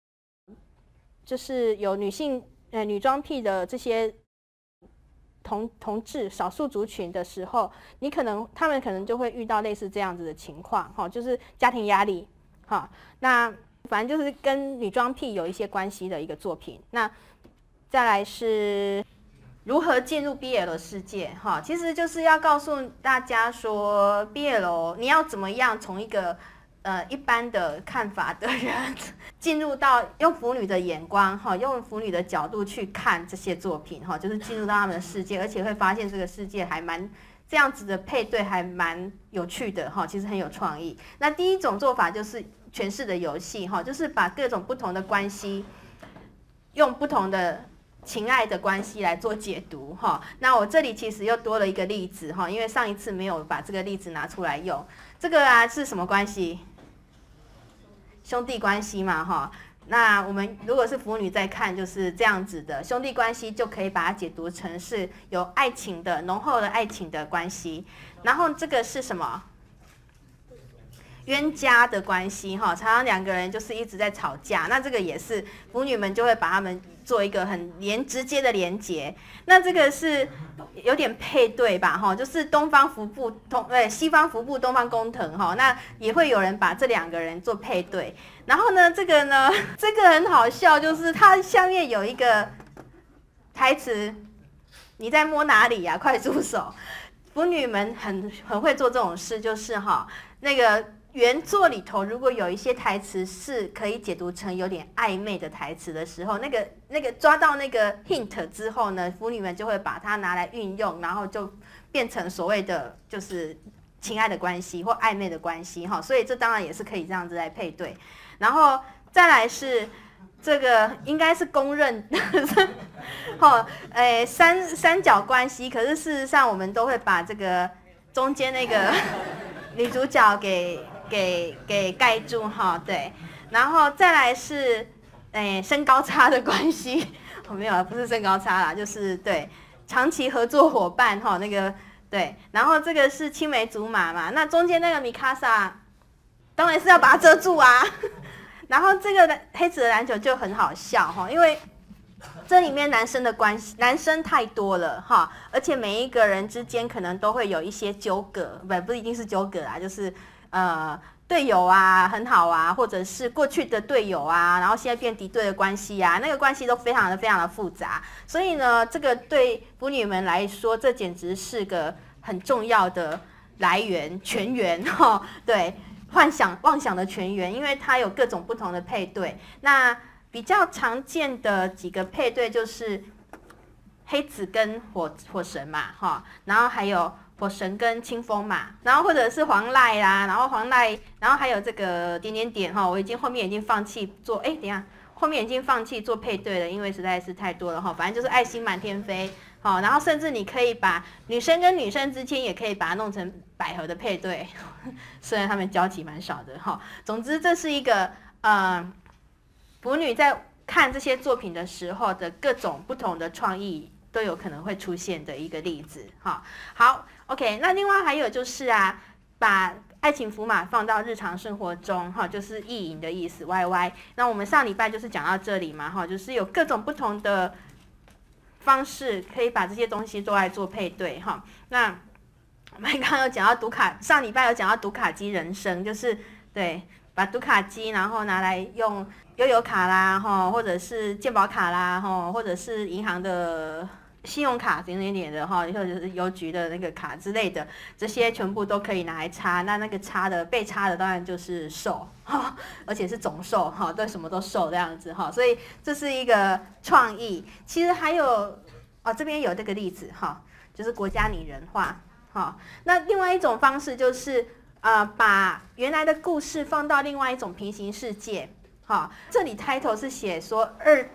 女性女装癖的这些同志少数族群的时候，他们可能就会遇到类似这样子的情况，就是家庭压力。那反正就是跟女装癖有一些关系的一个作品。那再来是如何进入 BL 的世界，其实就是要告诉大家说 BL 你要怎么样从一个一般的看法的人进入到用腐女的眼光，用腐女的角度去看这些作品，就是进入到他们的世界，而且会发现这个世界还蛮这样子的配对还蛮有趣的，其实很有创意。那第一种做法就是诠释的游戏，就是把各种不同的关系用不同的情爱的关系来做解读。那我这里其实又多了一个例子，因为上一次没有把这个例子拿出来用。这个是什么关系？兄弟关系嘛。那我们如果是腐女在看，就是这样子的兄弟关系，就可以把它解读成是有爱情的浓厚的爱情的关系。然后这个是什么？冤家的关系，常常2个人就是一直在吵架，那这个也是腐女们就会把他们做一个很直接的连结。那这个是有点配对吧，就是东方服部西方服部东方工藤，那也会有人把这2个人做配对。然后呢，这个很好笑，就是它下面有一个台词：你在摸哪里呀？快住手！腐女们很会做这种事，就是那个原作里头如果有一些台词是可以解读成有点暧昧的台词的时候，那个抓到那个 hint 之后呢，腐女们就会把它拿来运用，然后就变成所谓的就是情爱的关系或暧昧的关系，所以这当然也是可以这样子来配对。然后再来是这个应该是公认三角关系，可是事实上我们都会把这个中间那个女主角给盖住，对。然后再来是身高差的关系，没有，不是身高差啦，就是对长期合作伙伴，那个对。然后这个是青梅竹马嘛，那中间那个米卡萨当然是要把它遮住啊。然后这个黑子的篮球就很好笑哈，因为这里面男生的关系，男生太多了哈，而且每一个人之间可能都会有一些纠葛，不一定是纠葛啦，就是队友啊很好啊，或者是过去的队友啊，然后现在变敌对的关系啊，那个关系都非常的复杂。所以呢，这个对腐女们来说，这简直是个很重要的来源泉源哈，对。妄想的泉源，因为它有各种不同的配对。那比较常见的几个配对就是黑子跟火神嘛，哈，然后还有火神跟清风嘛，然后或者是黄赖啦，然后还有这个点点点哈，我后面已经放弃做，等一下，后面已经放弃做配对了，因为实在是太多了哈，反正就是爱心满天飞。好，然后甚至你可以把女生跟女生之间也可以把它弄成百合的配对，虽然他们交集蛮少的哈。总之，这是一个腐女在看这些作品的时候的各种不同的创意都有可能会出现的一个例子哈。好 ，OK， 那另外还有就是把爱情符码放到日常生活中哈，就是意淫的意思 ，YY。那我们上礼拜就是讲到这里嘛哈，就是有各种不同的方式可以把这些东西都来做配对哈。那我们刚刚有讲到上礼拜有讲到读卡机人生，就是对，把读卡机然后拿来用悠游卡啦哈，或者是健保卡啦哈，或者是银行的信用卡点点点的哈，或者是邮局的那个卡之类的，这些全部都可以拿来插。那个被插的当然就是受哈，而且是总受哈，对什么都受这样子哈，所以这是一个创意。其实还有这边有这个例子哈，就是国家拟人化哈。那另外一种方式就是把原来的故事放到另外一种平行世界。好，这里 title 是写说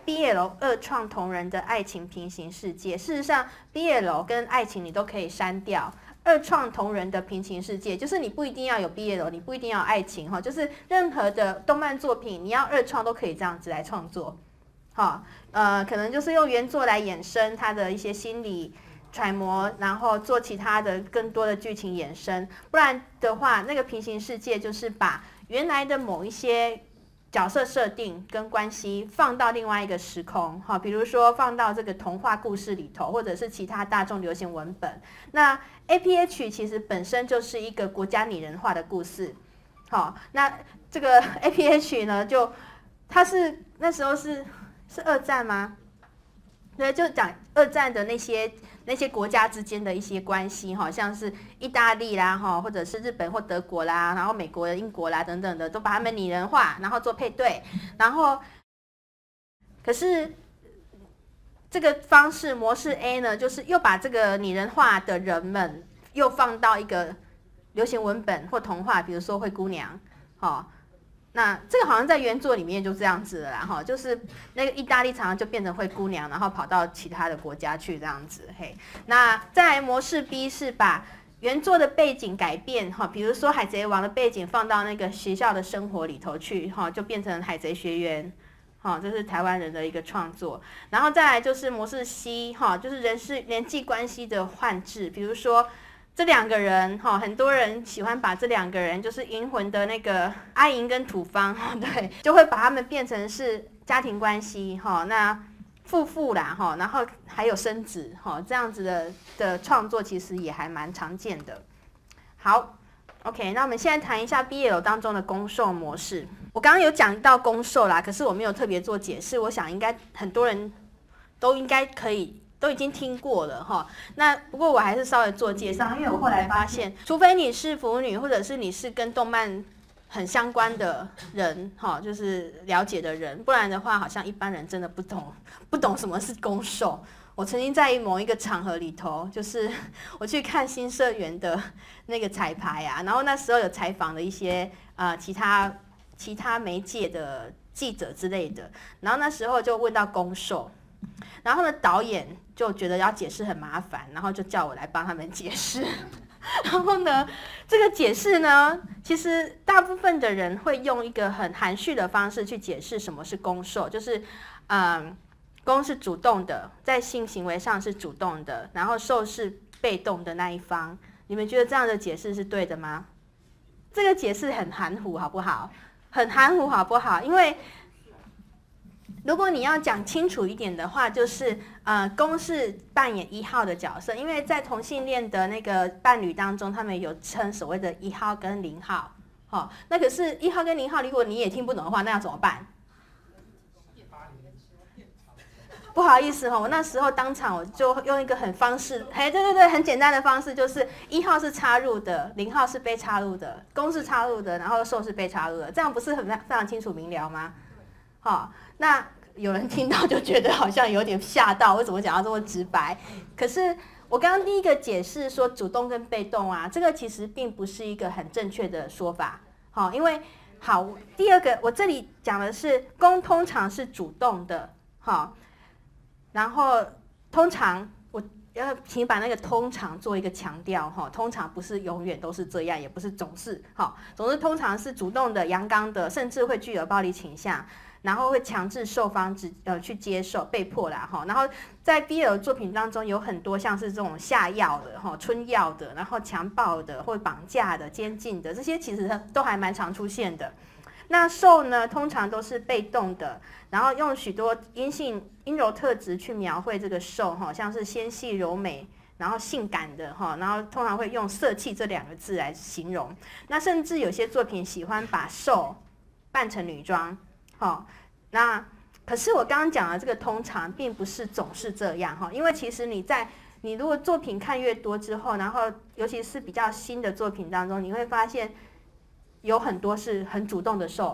BL 二创同人的爱情平行世界。事实上 BL 跟爱情你都可以删掉，二创同人的平行世界就是你不一定要有 BL， 你不一定要有爱情哈，就是任何的动漫作品你要二创都可以这样子来创作。好，可能就是用原作来衍生它的一些心理揣摩，然后做其他的更多的剧情衍生。不然的话，那个平行世界就是把原来的某一些角色设定跟关系放到另外一个时空，比如说放到这个童话故事里头，或者是其他大众流行文本。那 APH 其实本身就是一个国家拟人化的故事。好，那这个 APH 呢，它是那时候是二战吗？对，就讲二战的那些国家之间的一些关系，像是意大利啦，或者是日本或德国啦，然后美国、英国啦等等的，都把他们拟人化，然后做配对。然后，可是这个方式模式 A 呢，就是又把这个拟人化的人们又放到一个流行文本或童话，比如说灰姑娘，那这个好像在原作里面就这样子了啦，就是那个意大利常常就变成灰姑娘，然后跑到其他的国家去这样子。嘿，那再来模式 B 是把原作的背景改变，比如说海贼王的背景放到那个学校的生活里头去，就变成海贼学园，这是台湾人的一个创作。然后再来就是模式 C， 就是人际关系的换置，比如说这两个人很多人喜欢把这两个人就是银魂的那个阿银跟土方，对，就会把他们变成是家庭关系，那夫妇啦，然后还有生子，这样子的创作其实也还蛮常见的。好 ，OK， 那我们现在谈一下 BL 当中的攻受模式。我刚刚有讲到攻受啦，可是我没有特别做解释，我想应该很多人都应该都已经听过了哈。那不过我还是稍微做介绍，因为我后来发现，除非你是腐女，或者是你是跟动漫很相关的人，就是了解的人，不然的话，好像一般人真的不懂什么是攻受。我曾经在某一个场合里头，就是我去看新社员的那个彩排啊，然后那时候有采访了一些其他媒介的记者之类的，然后那时候就问到攻受。然后呢，导演就觉得要解释很麻烦，然后就叫我来帮他们解释。然后呢，这个解释呢，其实大部分的人会用一个很含蓄的方式去解释什么是攻受，就是攻是主动的，在性行为上是主动的，然后受是被动的那一方。你们觉得这样的解释是对的吗？ 这个解释很含糊，好不好？很含糊，好不好？因为如果你要讲清楚一点的话，就是公是扮演1号的角色，因为在同性恋的那个伴侣当中，他们有称所谓的1号跟0号。那可是1号跟0号，如果你也听不懂的话，那要怎么办？不好意思我那时候当场我就用一个很很简单的方式，就是1号是插入的，0号是被插入的，公是插入的，然后受是被插入的，这样不是非常清楚明了吗？那有人听到就觉得好像有点吓到，为什么讲到这么直白？可是我刚刚第一个解释说主动跟被动啊，这个其实并不是一个很正确的说法。因为第二个我这里讲的是公通常是主动的，然后通常我要请把那个通常做一个强调，通常不是永远都是这样，也不是总是，总之通常是主动的、阳刚的，甚至会具有暴力倾向，然后会强制受方去接受，被迫啦，然后在 BL 作品当中有很多像是这种下药的、春药的，然后强暴的或绑架的、监禁的，这些其实都还蛮常出现的。那受呢，通常都是被动的，然后用许多阴柔特质去描绘这个受，像是纤细柔美，然后性感的，然后通常会用色气这2个字来形容。那甚至有些作品喜欢把受扮成女装，那可是我刚刚讲的这个通常并不是总是这样，因为其实你如果作品看越多之后，然后尤其是比较新的作品当中，你会发现有很多是很主动的受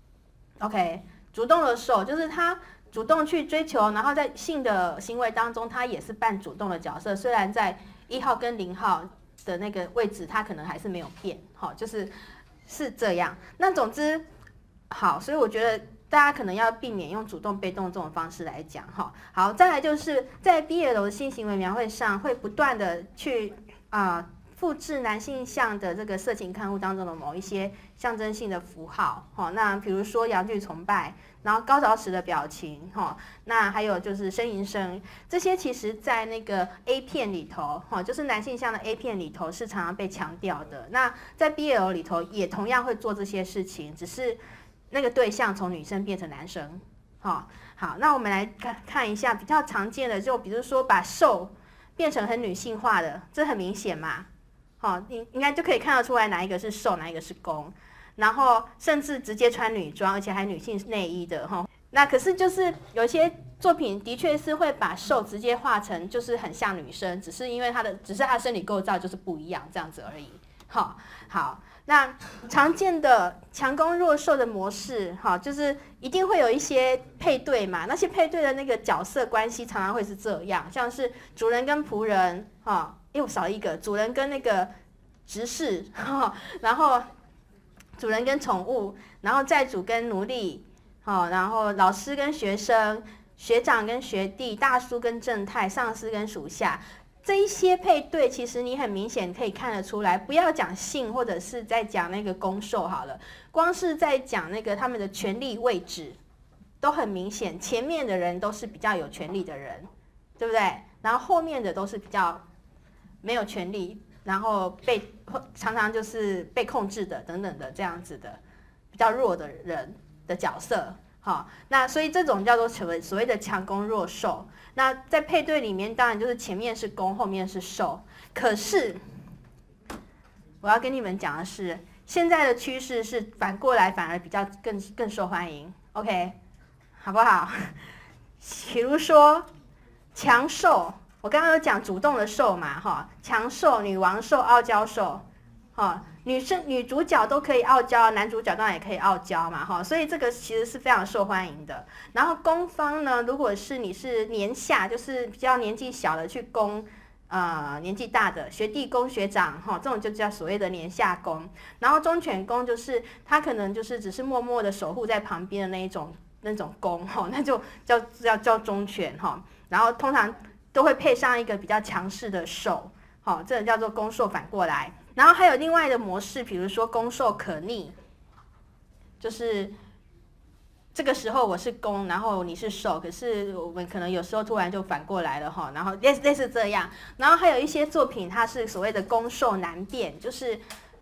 ，OK， 主动的受就是他主动去追求，然后在性的行为当中，他也是扮主动的角色。虽然在1号跟0号的那个位置，他可能还是没有变，是这样。那总之所以我觉得大家可能要避免用主动被动这种方式来讲，好，再来就是在 BL 的性行为描绘上，会不断的去复制男性向的这个色情刊物当中的某一些象征性的符号，那比如说阳具崇拜，然后高潮时的表情，那还有就是呻吟声，这些其实在那个 A 片里头，就是男性向的 A 片里头是常常被强调的。那在 BL 里头也同样会做这些事情，只是那个对象从女生变成男生。好，那我们来看一下比较常见的，就比如说把受变成很女性化的，这很明显嘛。你应该就可以看得出来哪一个是受，哪一个是攻，然后甚至直接穿女装，而且还女性内衣的那可是就是有些作品的确是会把受直接画成就是很像女生，只是因为她的生理构造就是不一样这样子而已。好，那常见的强攻弱受的模式，就是一定会有一些配对嘛，那些配对的那个角色关系常常会是这样，像是主人跟仆人，又少一个主人跟那个执事，然后主人跟宠物，然后债主跟奴隶，然后老师跟学生，学长跟学弟，大叔跟正太，上司跟属下，这一些配对其实你很明显可以看得出来，不要讲性或者是在讲那个攻受好了，光是在讲那个他们的权力位置都很明显，前面的人都是比较有权力的人，对不对？然后后面的都是比较没有权利，然后常常就是被控制的等等的这样子的比较弱的人的角色。那所以这种叫做所谓的强攻弱受。那在配对里面，当然就是前面是攻，后面是受。可是我要跟你们讲的是，现在的趋势是反过来，反而比较更受欢迎。OK， 好不好？比如说强受。我刚刚有讲主动的受嘛，强受、女王受、傲娇受，女主角都可以傲娇，男主角当然也可以傲娇嘛，所以这个其实是非常受欢迎的。然后攻方呢，如果是你是年下，就是比较年纪小的去攻，年纪大的学弟攻学长，这种就叫所谓的年下攻。然后忠犬攻就是他可能就是只是默默的守护在旁边的那种攻，那就叫忠犬，然后通常都会配上一个比较强势的受，这个叫做攻受反过来。然后还有另外的模式，比如说攻受可逆，就是这个时候我是攻，然后你是受，可是我们可能有时候突然就反过来了然后类似这样。然后还有一些作品它是所谓的攻受难辨，就是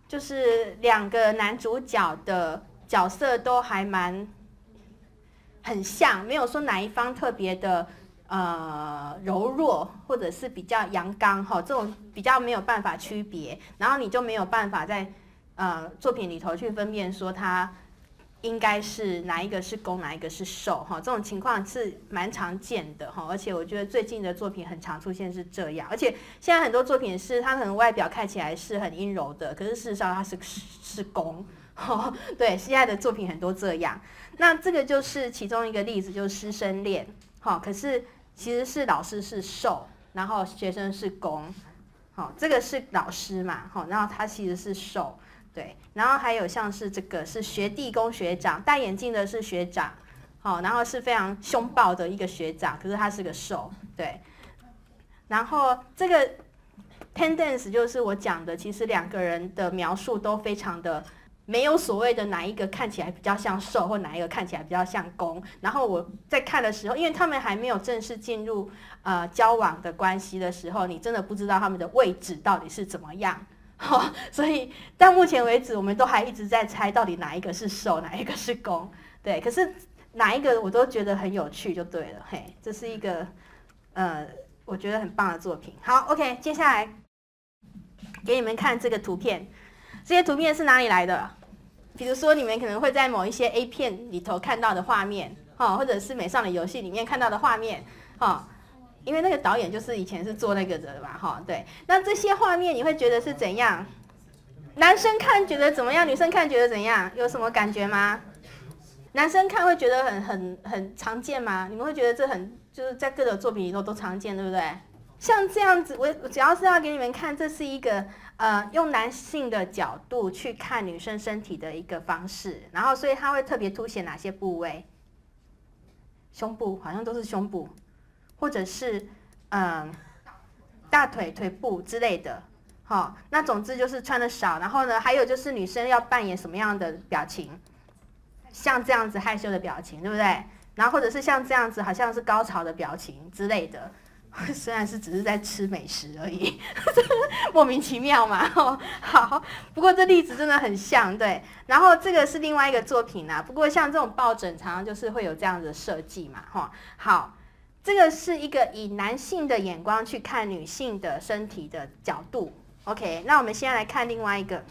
就是两个男主角的角色都还很像，没有说哪一方特别的柔弱，或者是比较阳刚哈，这种比较没有办法区别，然后你就没有办法在作品里头去分辨说他应该是哪一个是攻，哪一个是受哈，这种情况是蛮常见的哈，而且我觉得最近的作品很常出现是这样，而且现在很多作品是它可能外表看起来是很阴柔的，可是事实上它是攻，对，现在的作品很多这样。那这个就是其中一个例子，就是师生恋，可是其实是老师是受，然后学生是攻，这个是老师嘛，然后他其实是受。对，然后还有像是这个是学弟攻学长，戴眼镜的是学长，然后是非常凶暴的一个学长，可是他是个受，对。然后这个 tendence 就是我讲的，其实两个人的描述都非常的没有所谓的哪一个看起来比较像受，或哪一个看起来比较像攻。然后我在看的时候，因为他们还没有正式进入交往的关系的时候，你真的不知道他们的位置到底是怎么样。所以到目前为止，我们都还一直在猜到底哪一个是受，哪一个是攻。对，可是哪一个我都觉得很有趣，就对了。嘿，这是一个我觉得很棒的作品。好 ，OK， 接下来给你们看这个图片。这些图片是哪里来的？比如说你们可能会在某一些 A 片里头看到的画面，或者是美少女游戏里面看到的画面，因为那个导演就是以前是做那个的嘛，对。那这些画面你会觉得是怎样？男生看觉得怎么样？女生看觉得怎样？有什么感觉吗？男生看会觉得很常见吗？你们会觉得这就是在各种作品里头都常见，对不对？像这样子，我主要是要给你们看，这是一个用男性的角度去看女生身体的一个方式，然后所以它会特别凸显哪些部位？胸部好像都是胸部。或者是大腿、腿部之类的，那总之就是穿的少，然后呢，还有就是女生要扮演什么样的表情，像这样子害羞的表情，对不对？然后或者是像这样子好像是高潮的表情之类的，虽然是只是在吃美食而已，莫名其妙嘛。好，不过这例子真的很像，对。然后这个是另外一个作品不过像这种抱枕常常就是会有这样的设计嘛，好。这个是一个以男性的眼光去看女性的身体的角度 ，OK？ 那我们现在来看另外一个，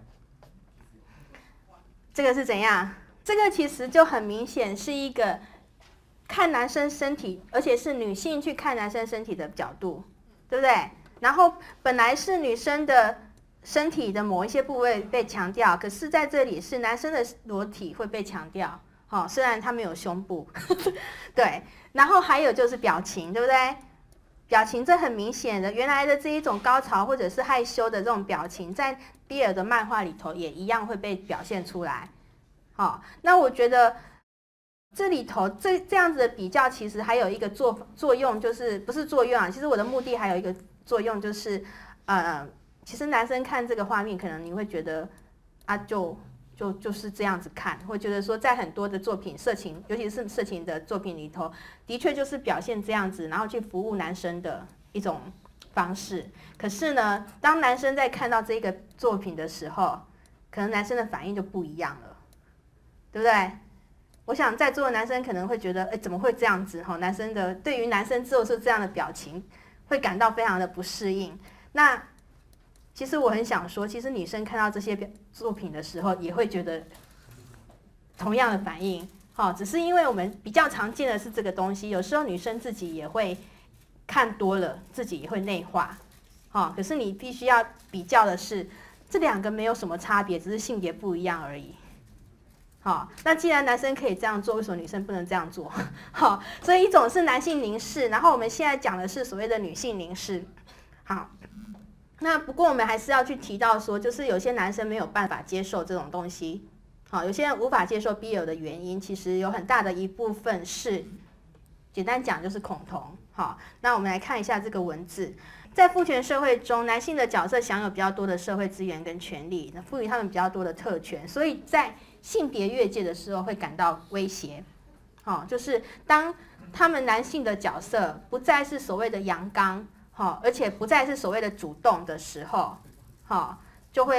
这个是怎样？这个其实就很明显是一个看男生身体，而且是女性去看男生身体的角度，对不对？然后本来是女生的身体的某一些部位被强调，可是在这里是男生的裸体会被强调。虽然他没有胸部，对，然后还有就是表情，对不对？表情这很明显的，原来的这一种高潮或者是害羞的这种表情，在比尔的漫画里头也一样会被表现出来。那我觉得这里头这样子的比较，其实还有一个作用，就是不是作用啊？其实我的目的还有一个作用，就是其实男生看这个画面，可能你会觉得就是这样子看，会觉得说在很多的作品色情，尤其是色情的作品里头，的确就是表现这样子，然后去服务男生的一种方式。可是呢，当男生在看到这个作品的时候，可能男生的反应就不一样了，对不对？我想在座的男生可能会觉得，怎么会这样子？男生的对于男生做出这样的表情，会感到非常的不适应。那其实我很想说，其实女生看到这些作品的时候，也会觉得同样的反应，只是因为我们比较常见的是这个东西，有时候女生自己也会看多了，自己也会内化，可是你必须要比较的是，这两个没有什么差别，只是性别不一样而已。那既然男生可以这样做，为什么女生不能这样做？所以一种是男性凝视，然后我们现在讲的是所谓的女性凝视。好。那不过我们还是要去提到说，就是有些男生没有办法接受这种东西，有些人无法接受 BL 的原因，其实有很大的一部分是，简单讲就是恐同。那我们来看一下这个文字，在父权社会中，男性的角色享有比较多的社会资源跟权利，赋予他们比较多的特权，所以在性别越界的时候会感到威胁。就是当他们男性的角色不再是所谓的阳刚，而且不再是所谓的主动的时候，就会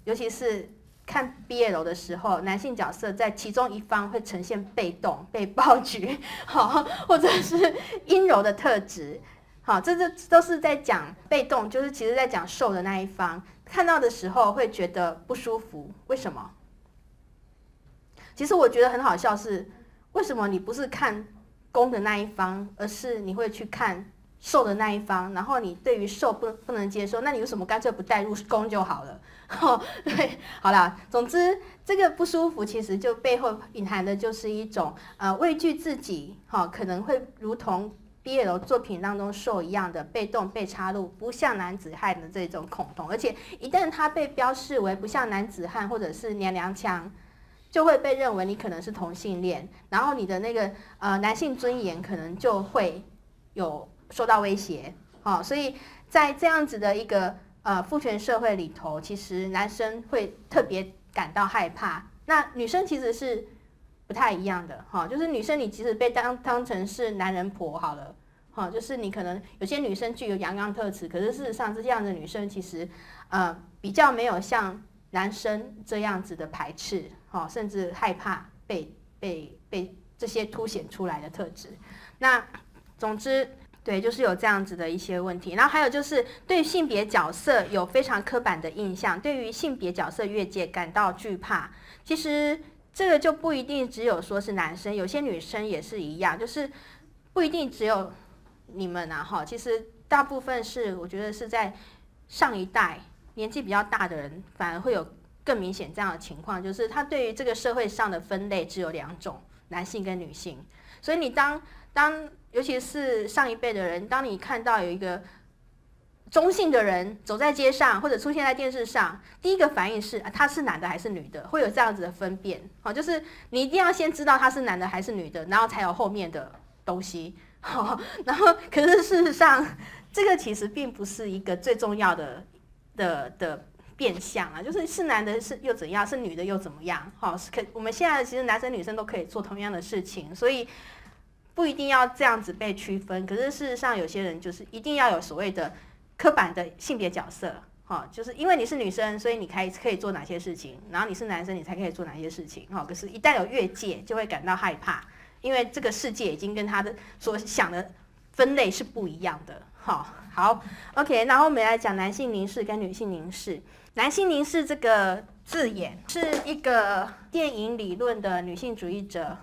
尤其是看 BL 的时候，男性角色在其中一方会呈现被动、被暴举，好，或者是阴柔的特质，好，这都是在讲被动，就是其实在讲受的那一方，看到的时候会觉得不舒服，为什么？其实我觉得很好笑是，为什么你不是看攻的那一方，而是你会去看受的那一方，然后你对于受不能接受，那你为什么干脆不带入攻就好了？对，好啦，总之这个不舒服其实就背后隐含的就是一种畏惧自己，可能会如同 BL 作品当中受一样的被动被插入，不像男子汉的这种恐同，而且一旦他被标示为不像男子汉或者是娘娘腔，就会被认为你可能是同性恋，然后你的那个男性尊严可能就会有受到威胁，所以在这样子的一个父权社会里头，其实男生会特别感到害怕，那女生其实是不太一样的，就是女生你即使被当成是男人婆好了，就是你可能有些女生具有阳刚特质，可是事实上这样的女生其实比较没有像男生这样子的排斥，甚至害怕被这些凸显出来的特质。那总之，对，就是有这样子的一些问题。然后还有就是对性别角色有非常刻板的印象，对于性别角色越界感到惧怕。其实这个就不一定只有说是男生，有些女生也是一样，就是不一定只有你们啊，其实大部分是我觉得是在上一代年纪比较大的人，反而会有更明显这样的情况，就是他对于这个社会上的分类只有两种，男性跟女性。所以你当尤其是上一辈的人，当你看到有一个中性的人走在街上或者出现在电视上，第一个反应是他是男的还是女的，会有这样子的分辨，就是你一定要先知道他是男的还是女的，然后才有后面的东西。然后可是事实上这个其实并不是一个最重要的变相啊，就是男的是又怎样，是女的又怎么样？我们现在其实男生女生都可以做同样的事情，所以不一定要这样子被区分。可是事实上，有些人就是一定要有所谓的刻板的性别角色，就是因为你是女生，所以你可以做哪些事情，然后你是男生，你才可以做哪些事情。可是，一旦有越界，就会感到害怕，因为这个世界已经跟他的所想的分类是不一样的。好 ，OK， 然后我们来讲男性凝视跟女性凝视。男性凝视这个字眼是一个电影理论的女性主义者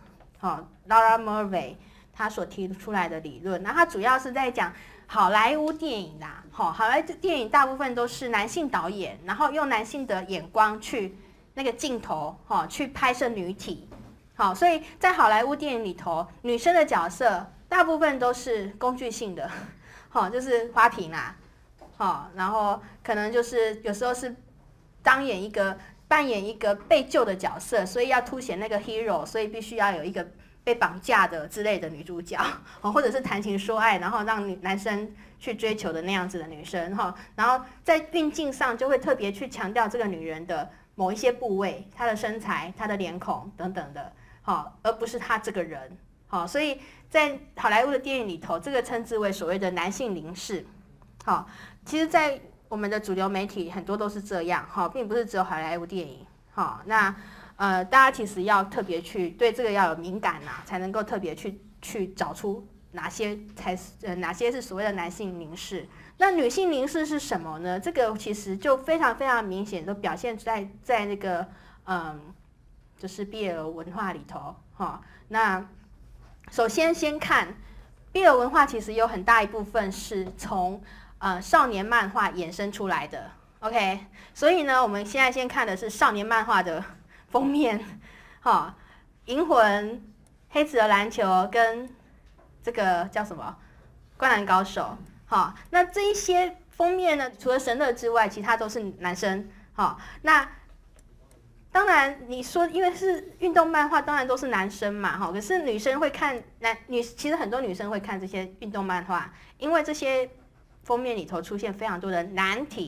Laura Mulvey 她所提出来的理论。那她主要是在讲好莱坞电影啦，好莱坞电影大部分都是男性导演，然后用男性的眼光去那个镜头去拍摄女体，所以在好莱坞电影里头，女生的角色大部分都是工具性的，就是花瓶啦。然后可能就是有时候是扮演一个被救的角色，所以要凸显那个 hero， 所以必须要有一个被绑架的之类的女主角，或者是谈情说爱，然后让男生去追求的那样子的女生，然后在运镜上就会特别去强调这个女人的某一些部位，她的身材、她的脸孔等等的，而不是她这个人，所以在好莱坞的电影里头，这个称之为所谓的男性凝视。其实在我们的主流媒体很多都是这样，并不是只有好莱坞电影。那大家其实要特别去对这个要有敏感才能够特别去找出哪些是所谓的男性凝视。那女性凝视是什么呢？这个其实就非常非常明显，都表现在那个就是 BL 文化里头。那首先看 BL 文化，其实有很大一部分是从少年漫画衍生出来的 ，OK， 所以呢，我们现在先看的是少年漫画的封面，银魂、黑子的篮球跟这个叫什么灌篮高手，那这一些封面呢，除了神乐之外，其他都是男生，那当然你说因为是运动漫画，当然都是男生嘛，可是女生会看其实很多女生会看这些运动漫画，因为这些封面里头出现非常多的男体，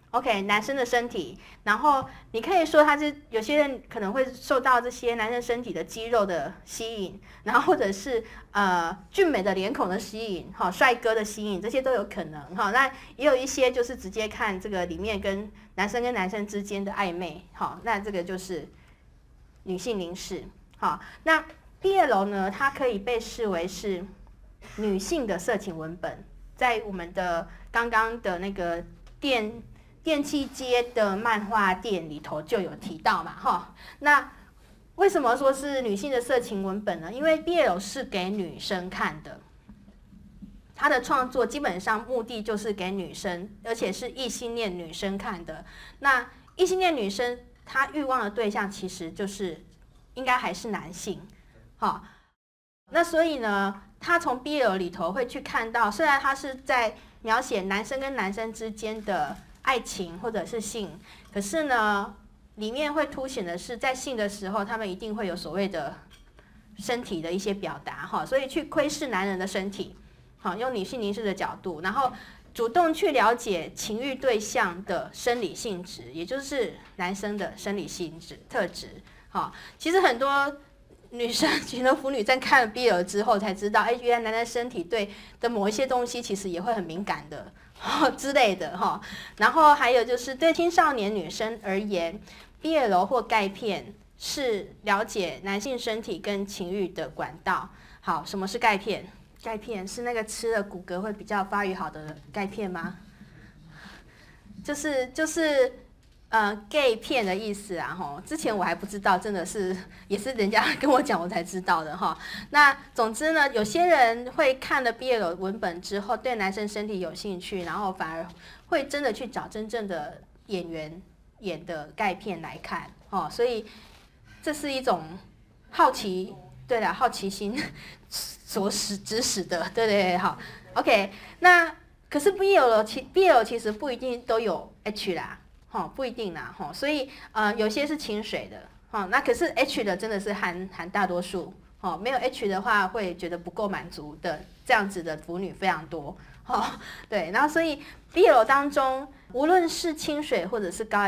OK， 男生的身体，然后你可以说他是有些人可能会受到这些男生身体的肌肉的吸引，然后或者是俊美的脸孔的吸引，哈，帅哥的吸引，这些都有可能哈。那也有一些就是直接看这个里面跟男生之间的暧昧，好，那这个就是女性凝视，好，那 BL 呢，它可以被视为是女性的色情文本，在我们的刚刚的那个电器街的漫画店里头就有提到嘛，哈。那为什么说是女性的色情文本呢？因为 BL 是给女生看的，它的创作基本上目的就是给女生，而且是异性恋女生看的。那异性恋女生她欲望的对象其实就是应该还是男性，好。那所以呢，她从 BL 里头会去看到，虽然她是在描写男生跟男生之间的爱情或者是性，可是呢，里面会凸显的是，在性的时候，他们一定会有所谓的身体的一些表达哈，所以去窥视男人的身体，好，用女性凝视的角度，然后主动去了解情欲对象的生理性质，也就是男生的生理性质特质，好，其实很多女生，很多腐女在看了 BL 之后才知道，哎，原来男人身体对的某一些东西其实也会很敏感的。之类的哈，然后还有就是对青少年女生而言 ，BL 或钙片是了解男性身体跟情欲的管道。好，什么是钙片？钙片是那个吃了骨骼会比较发育好的钙片吗？就是gay 片的意思啊，吼，之前我还不知道，真的是也是人家跟我讲我才知道的哈。那总之呢，有些人会看了 BL 文本之后，对男生身体有兴趣，然后反而会真的去找真正的演员演的钙片来看，哦，所以这是一种好奇，对了，好奇心所指使的，对对对，好 ，OK， 那可是 BL 其实不一定都有 H 啦。不一定啦，所以有些是清水的，那可是 H 的真的是含大多数，没有 H 的话会觉得不够满足的，这样子的腐女非常多，对，然后所以 BL 当中无论是清水或者是高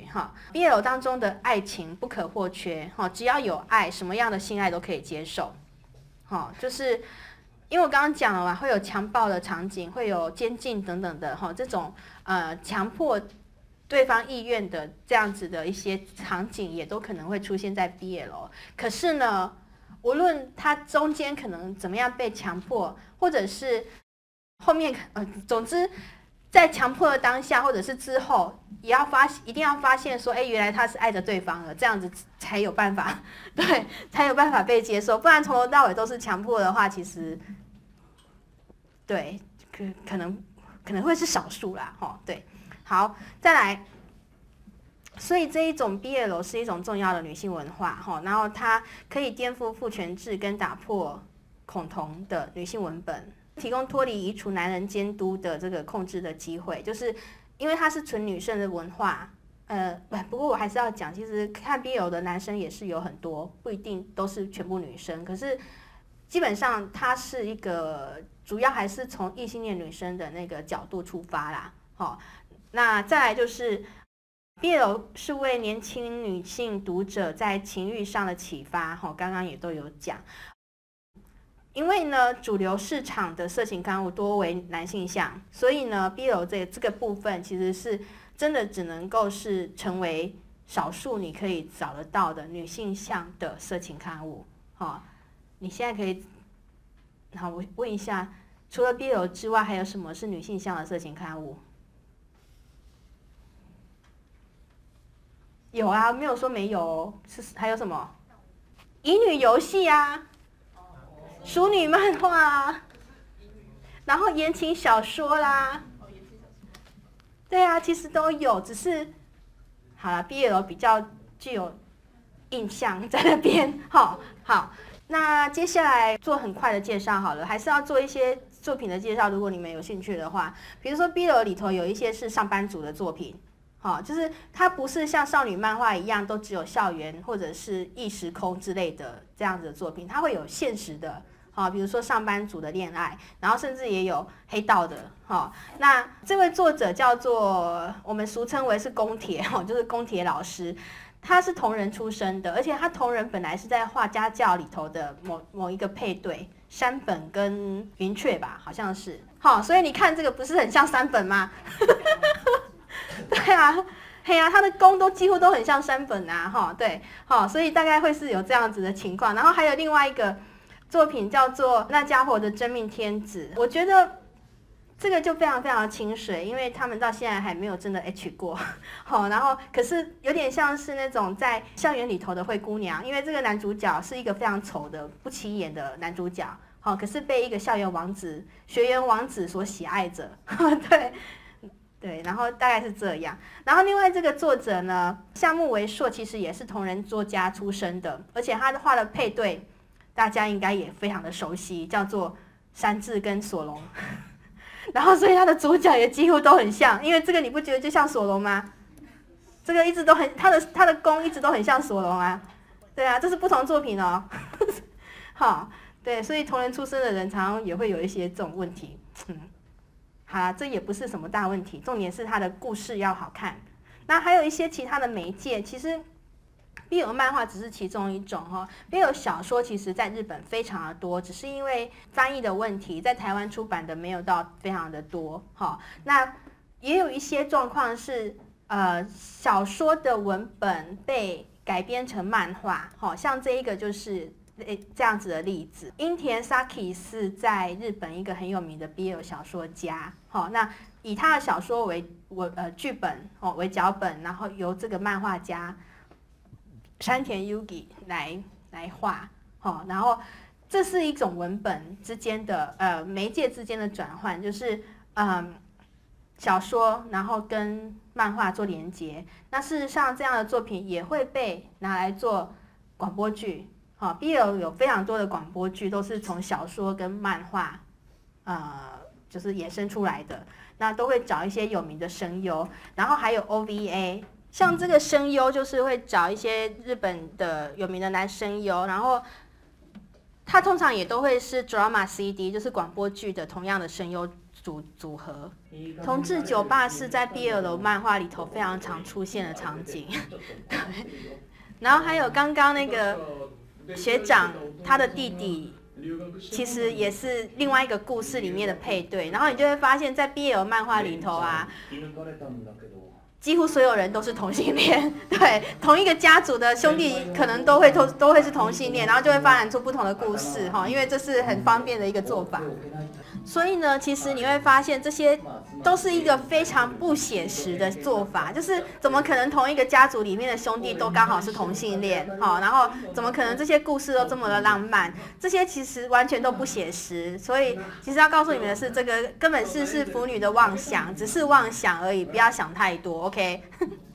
H，BL 当中的爱情不可或缺，只要有爱，什么样的性爱都可以接受，就是因为我刚刚讲了嘛，会有强暴的场景，会有监禁等等的，这种强迫对方意愿的这样子的一些场景也都可能会出现在 BL， 可是呢，无论它中间可能怎么样被强迫，或者是后面总之在强迫的当下或者是之后，一定要发现说，哎，原来他是爱着对方的，这样子才有办法，对，才有办法被接受，不然从头到尾都是强迫的话，其实对可能会是少数啦，对。好，再来，所以这一种 BL 是一种重要的女性文化，然后它可以颠覆父权制跟打破恐同的女性文本，提供脱离移除男人监督的这个控制的机会，就是因为它是纯女生的文化，不过我还是要讲，其实看 BL 的男生也是有很多，不一定都是全部女生，可是基本上它是一个主要还是从异性恋女生的那个角度出发啦，那再来就是 BL 是为年轻女性读者在情欲上的启发，刚刚也都有讲。因为呢，主流市场的色情刊物多为男性向，所以呢 ，BL 这个部分其实是真的只能够是成为少数你可以找得到的女性向的色情刊物。你现在可以，好，我问一下，除了 BL 之外，还有什么是女性向的色情刊物？有啊，没有说没有，还有什么？乙女游戏啊，淑女漫画啊，然后言情小说啦，对啊，其实都有，只是好了 ，BL 比较具有印象在那边。好，那接下来做很快的介绍好了，还是要做一些作品的介绍，如果你们有兴趣的话，比如说 BL 里头有一些是上班族的作品。就是它不是像少女漫画一样都只有校园或者是异时空之类的这样子的作品，它会有现实的， 比如说上班族的恋爱，然后甚至也有黑道的，那这位作者叫做我们俗称为是宫铁，就是宫铁老师，他是同人出身的，而且他同人本来是在画家教里头的某一个配对，山本跟云雀吧，好像是，所以你看这个不是很像山本吗？对啊。嘿呀，他的宫都几乎都很像山本啊，对，所以大概会是有这样子的情况。然后还有另外一个作品叫做《那家伙的真命天子》，我觉得这个就非常非常清水，因为他们到现在还没有真的 H 过，然后可是有点像是那种在校园里头的灰姑娘，因为这个男主角是一个非常丑的不起眼的男主角，可是被一个校园王子、学园王子所喜爱着，对，然后大概是这样。然后另外这个作者呢，夏目为硕其实也是同人作家出身的，而且他画的配对，大家应该也非常的熟悉，叫做山治跟索隆。然后所以他的主角也几乎都很像，因为这个你不觉得就像索隆吗？这个一直都很，他的宫一直都很像索隆啊。对啊，这是不同作品哦。好，对，所以同人出身的人常常也会有一些这种问题。好啦，这也不是什么大问题，重点是它的故事要好看。那还有一些其他的媒介，其实 BL 漫画只是其中一种BL 小说其实在日本非常的多，只是因为翻译的问题，在台湾出版的没有到非常的多那也有一些状况是小说的文本被改编成漫画像这一个就是这样子的例子。樱田 Saki 是在日本一个很有名的 BL 小说家那以他的小说为剧本为脚本，然后由这个漫画家山田 Yugi 来画然后这是一种文本之间的媒介之间的转换，就是小说然后跟漫画做连结。那事实上这样的作品也会被拿来做广播剧BL 有非常多的广播剧都是从小说跟漫画就是衍生出来的，那都会找一些有名的声优，然后还有 OVA， 像这个声优就是会找一些日本的有名的男声优，然后他通常也都会是 drama CD， 就是广播剧的同样的声优组合。同志酒吧是在 BL 的漫画里头非常常出现的场景然后还有刚刚那个学长他的弟弟其实也是另外一个故事里面的配对，然后你就会发现在 BL 漫画里头几乎所有人都是同性恋，对，同一个家族的兄弟可能都会是同性恋，然后就会发展出不同的故事因为这是很方便的一个做法。所以呢，其实你会发现这些都是一个非常不写实的做法，就是怎么可能同一个家族里面的兄弟都刚好是同性恋然后怎么可能这些故事都这么的浪漫，这些其实完全都不写实。所以其实要告诉你们的是，这个根本是腐女的妄想，只是妄想而已，不要想太多 OK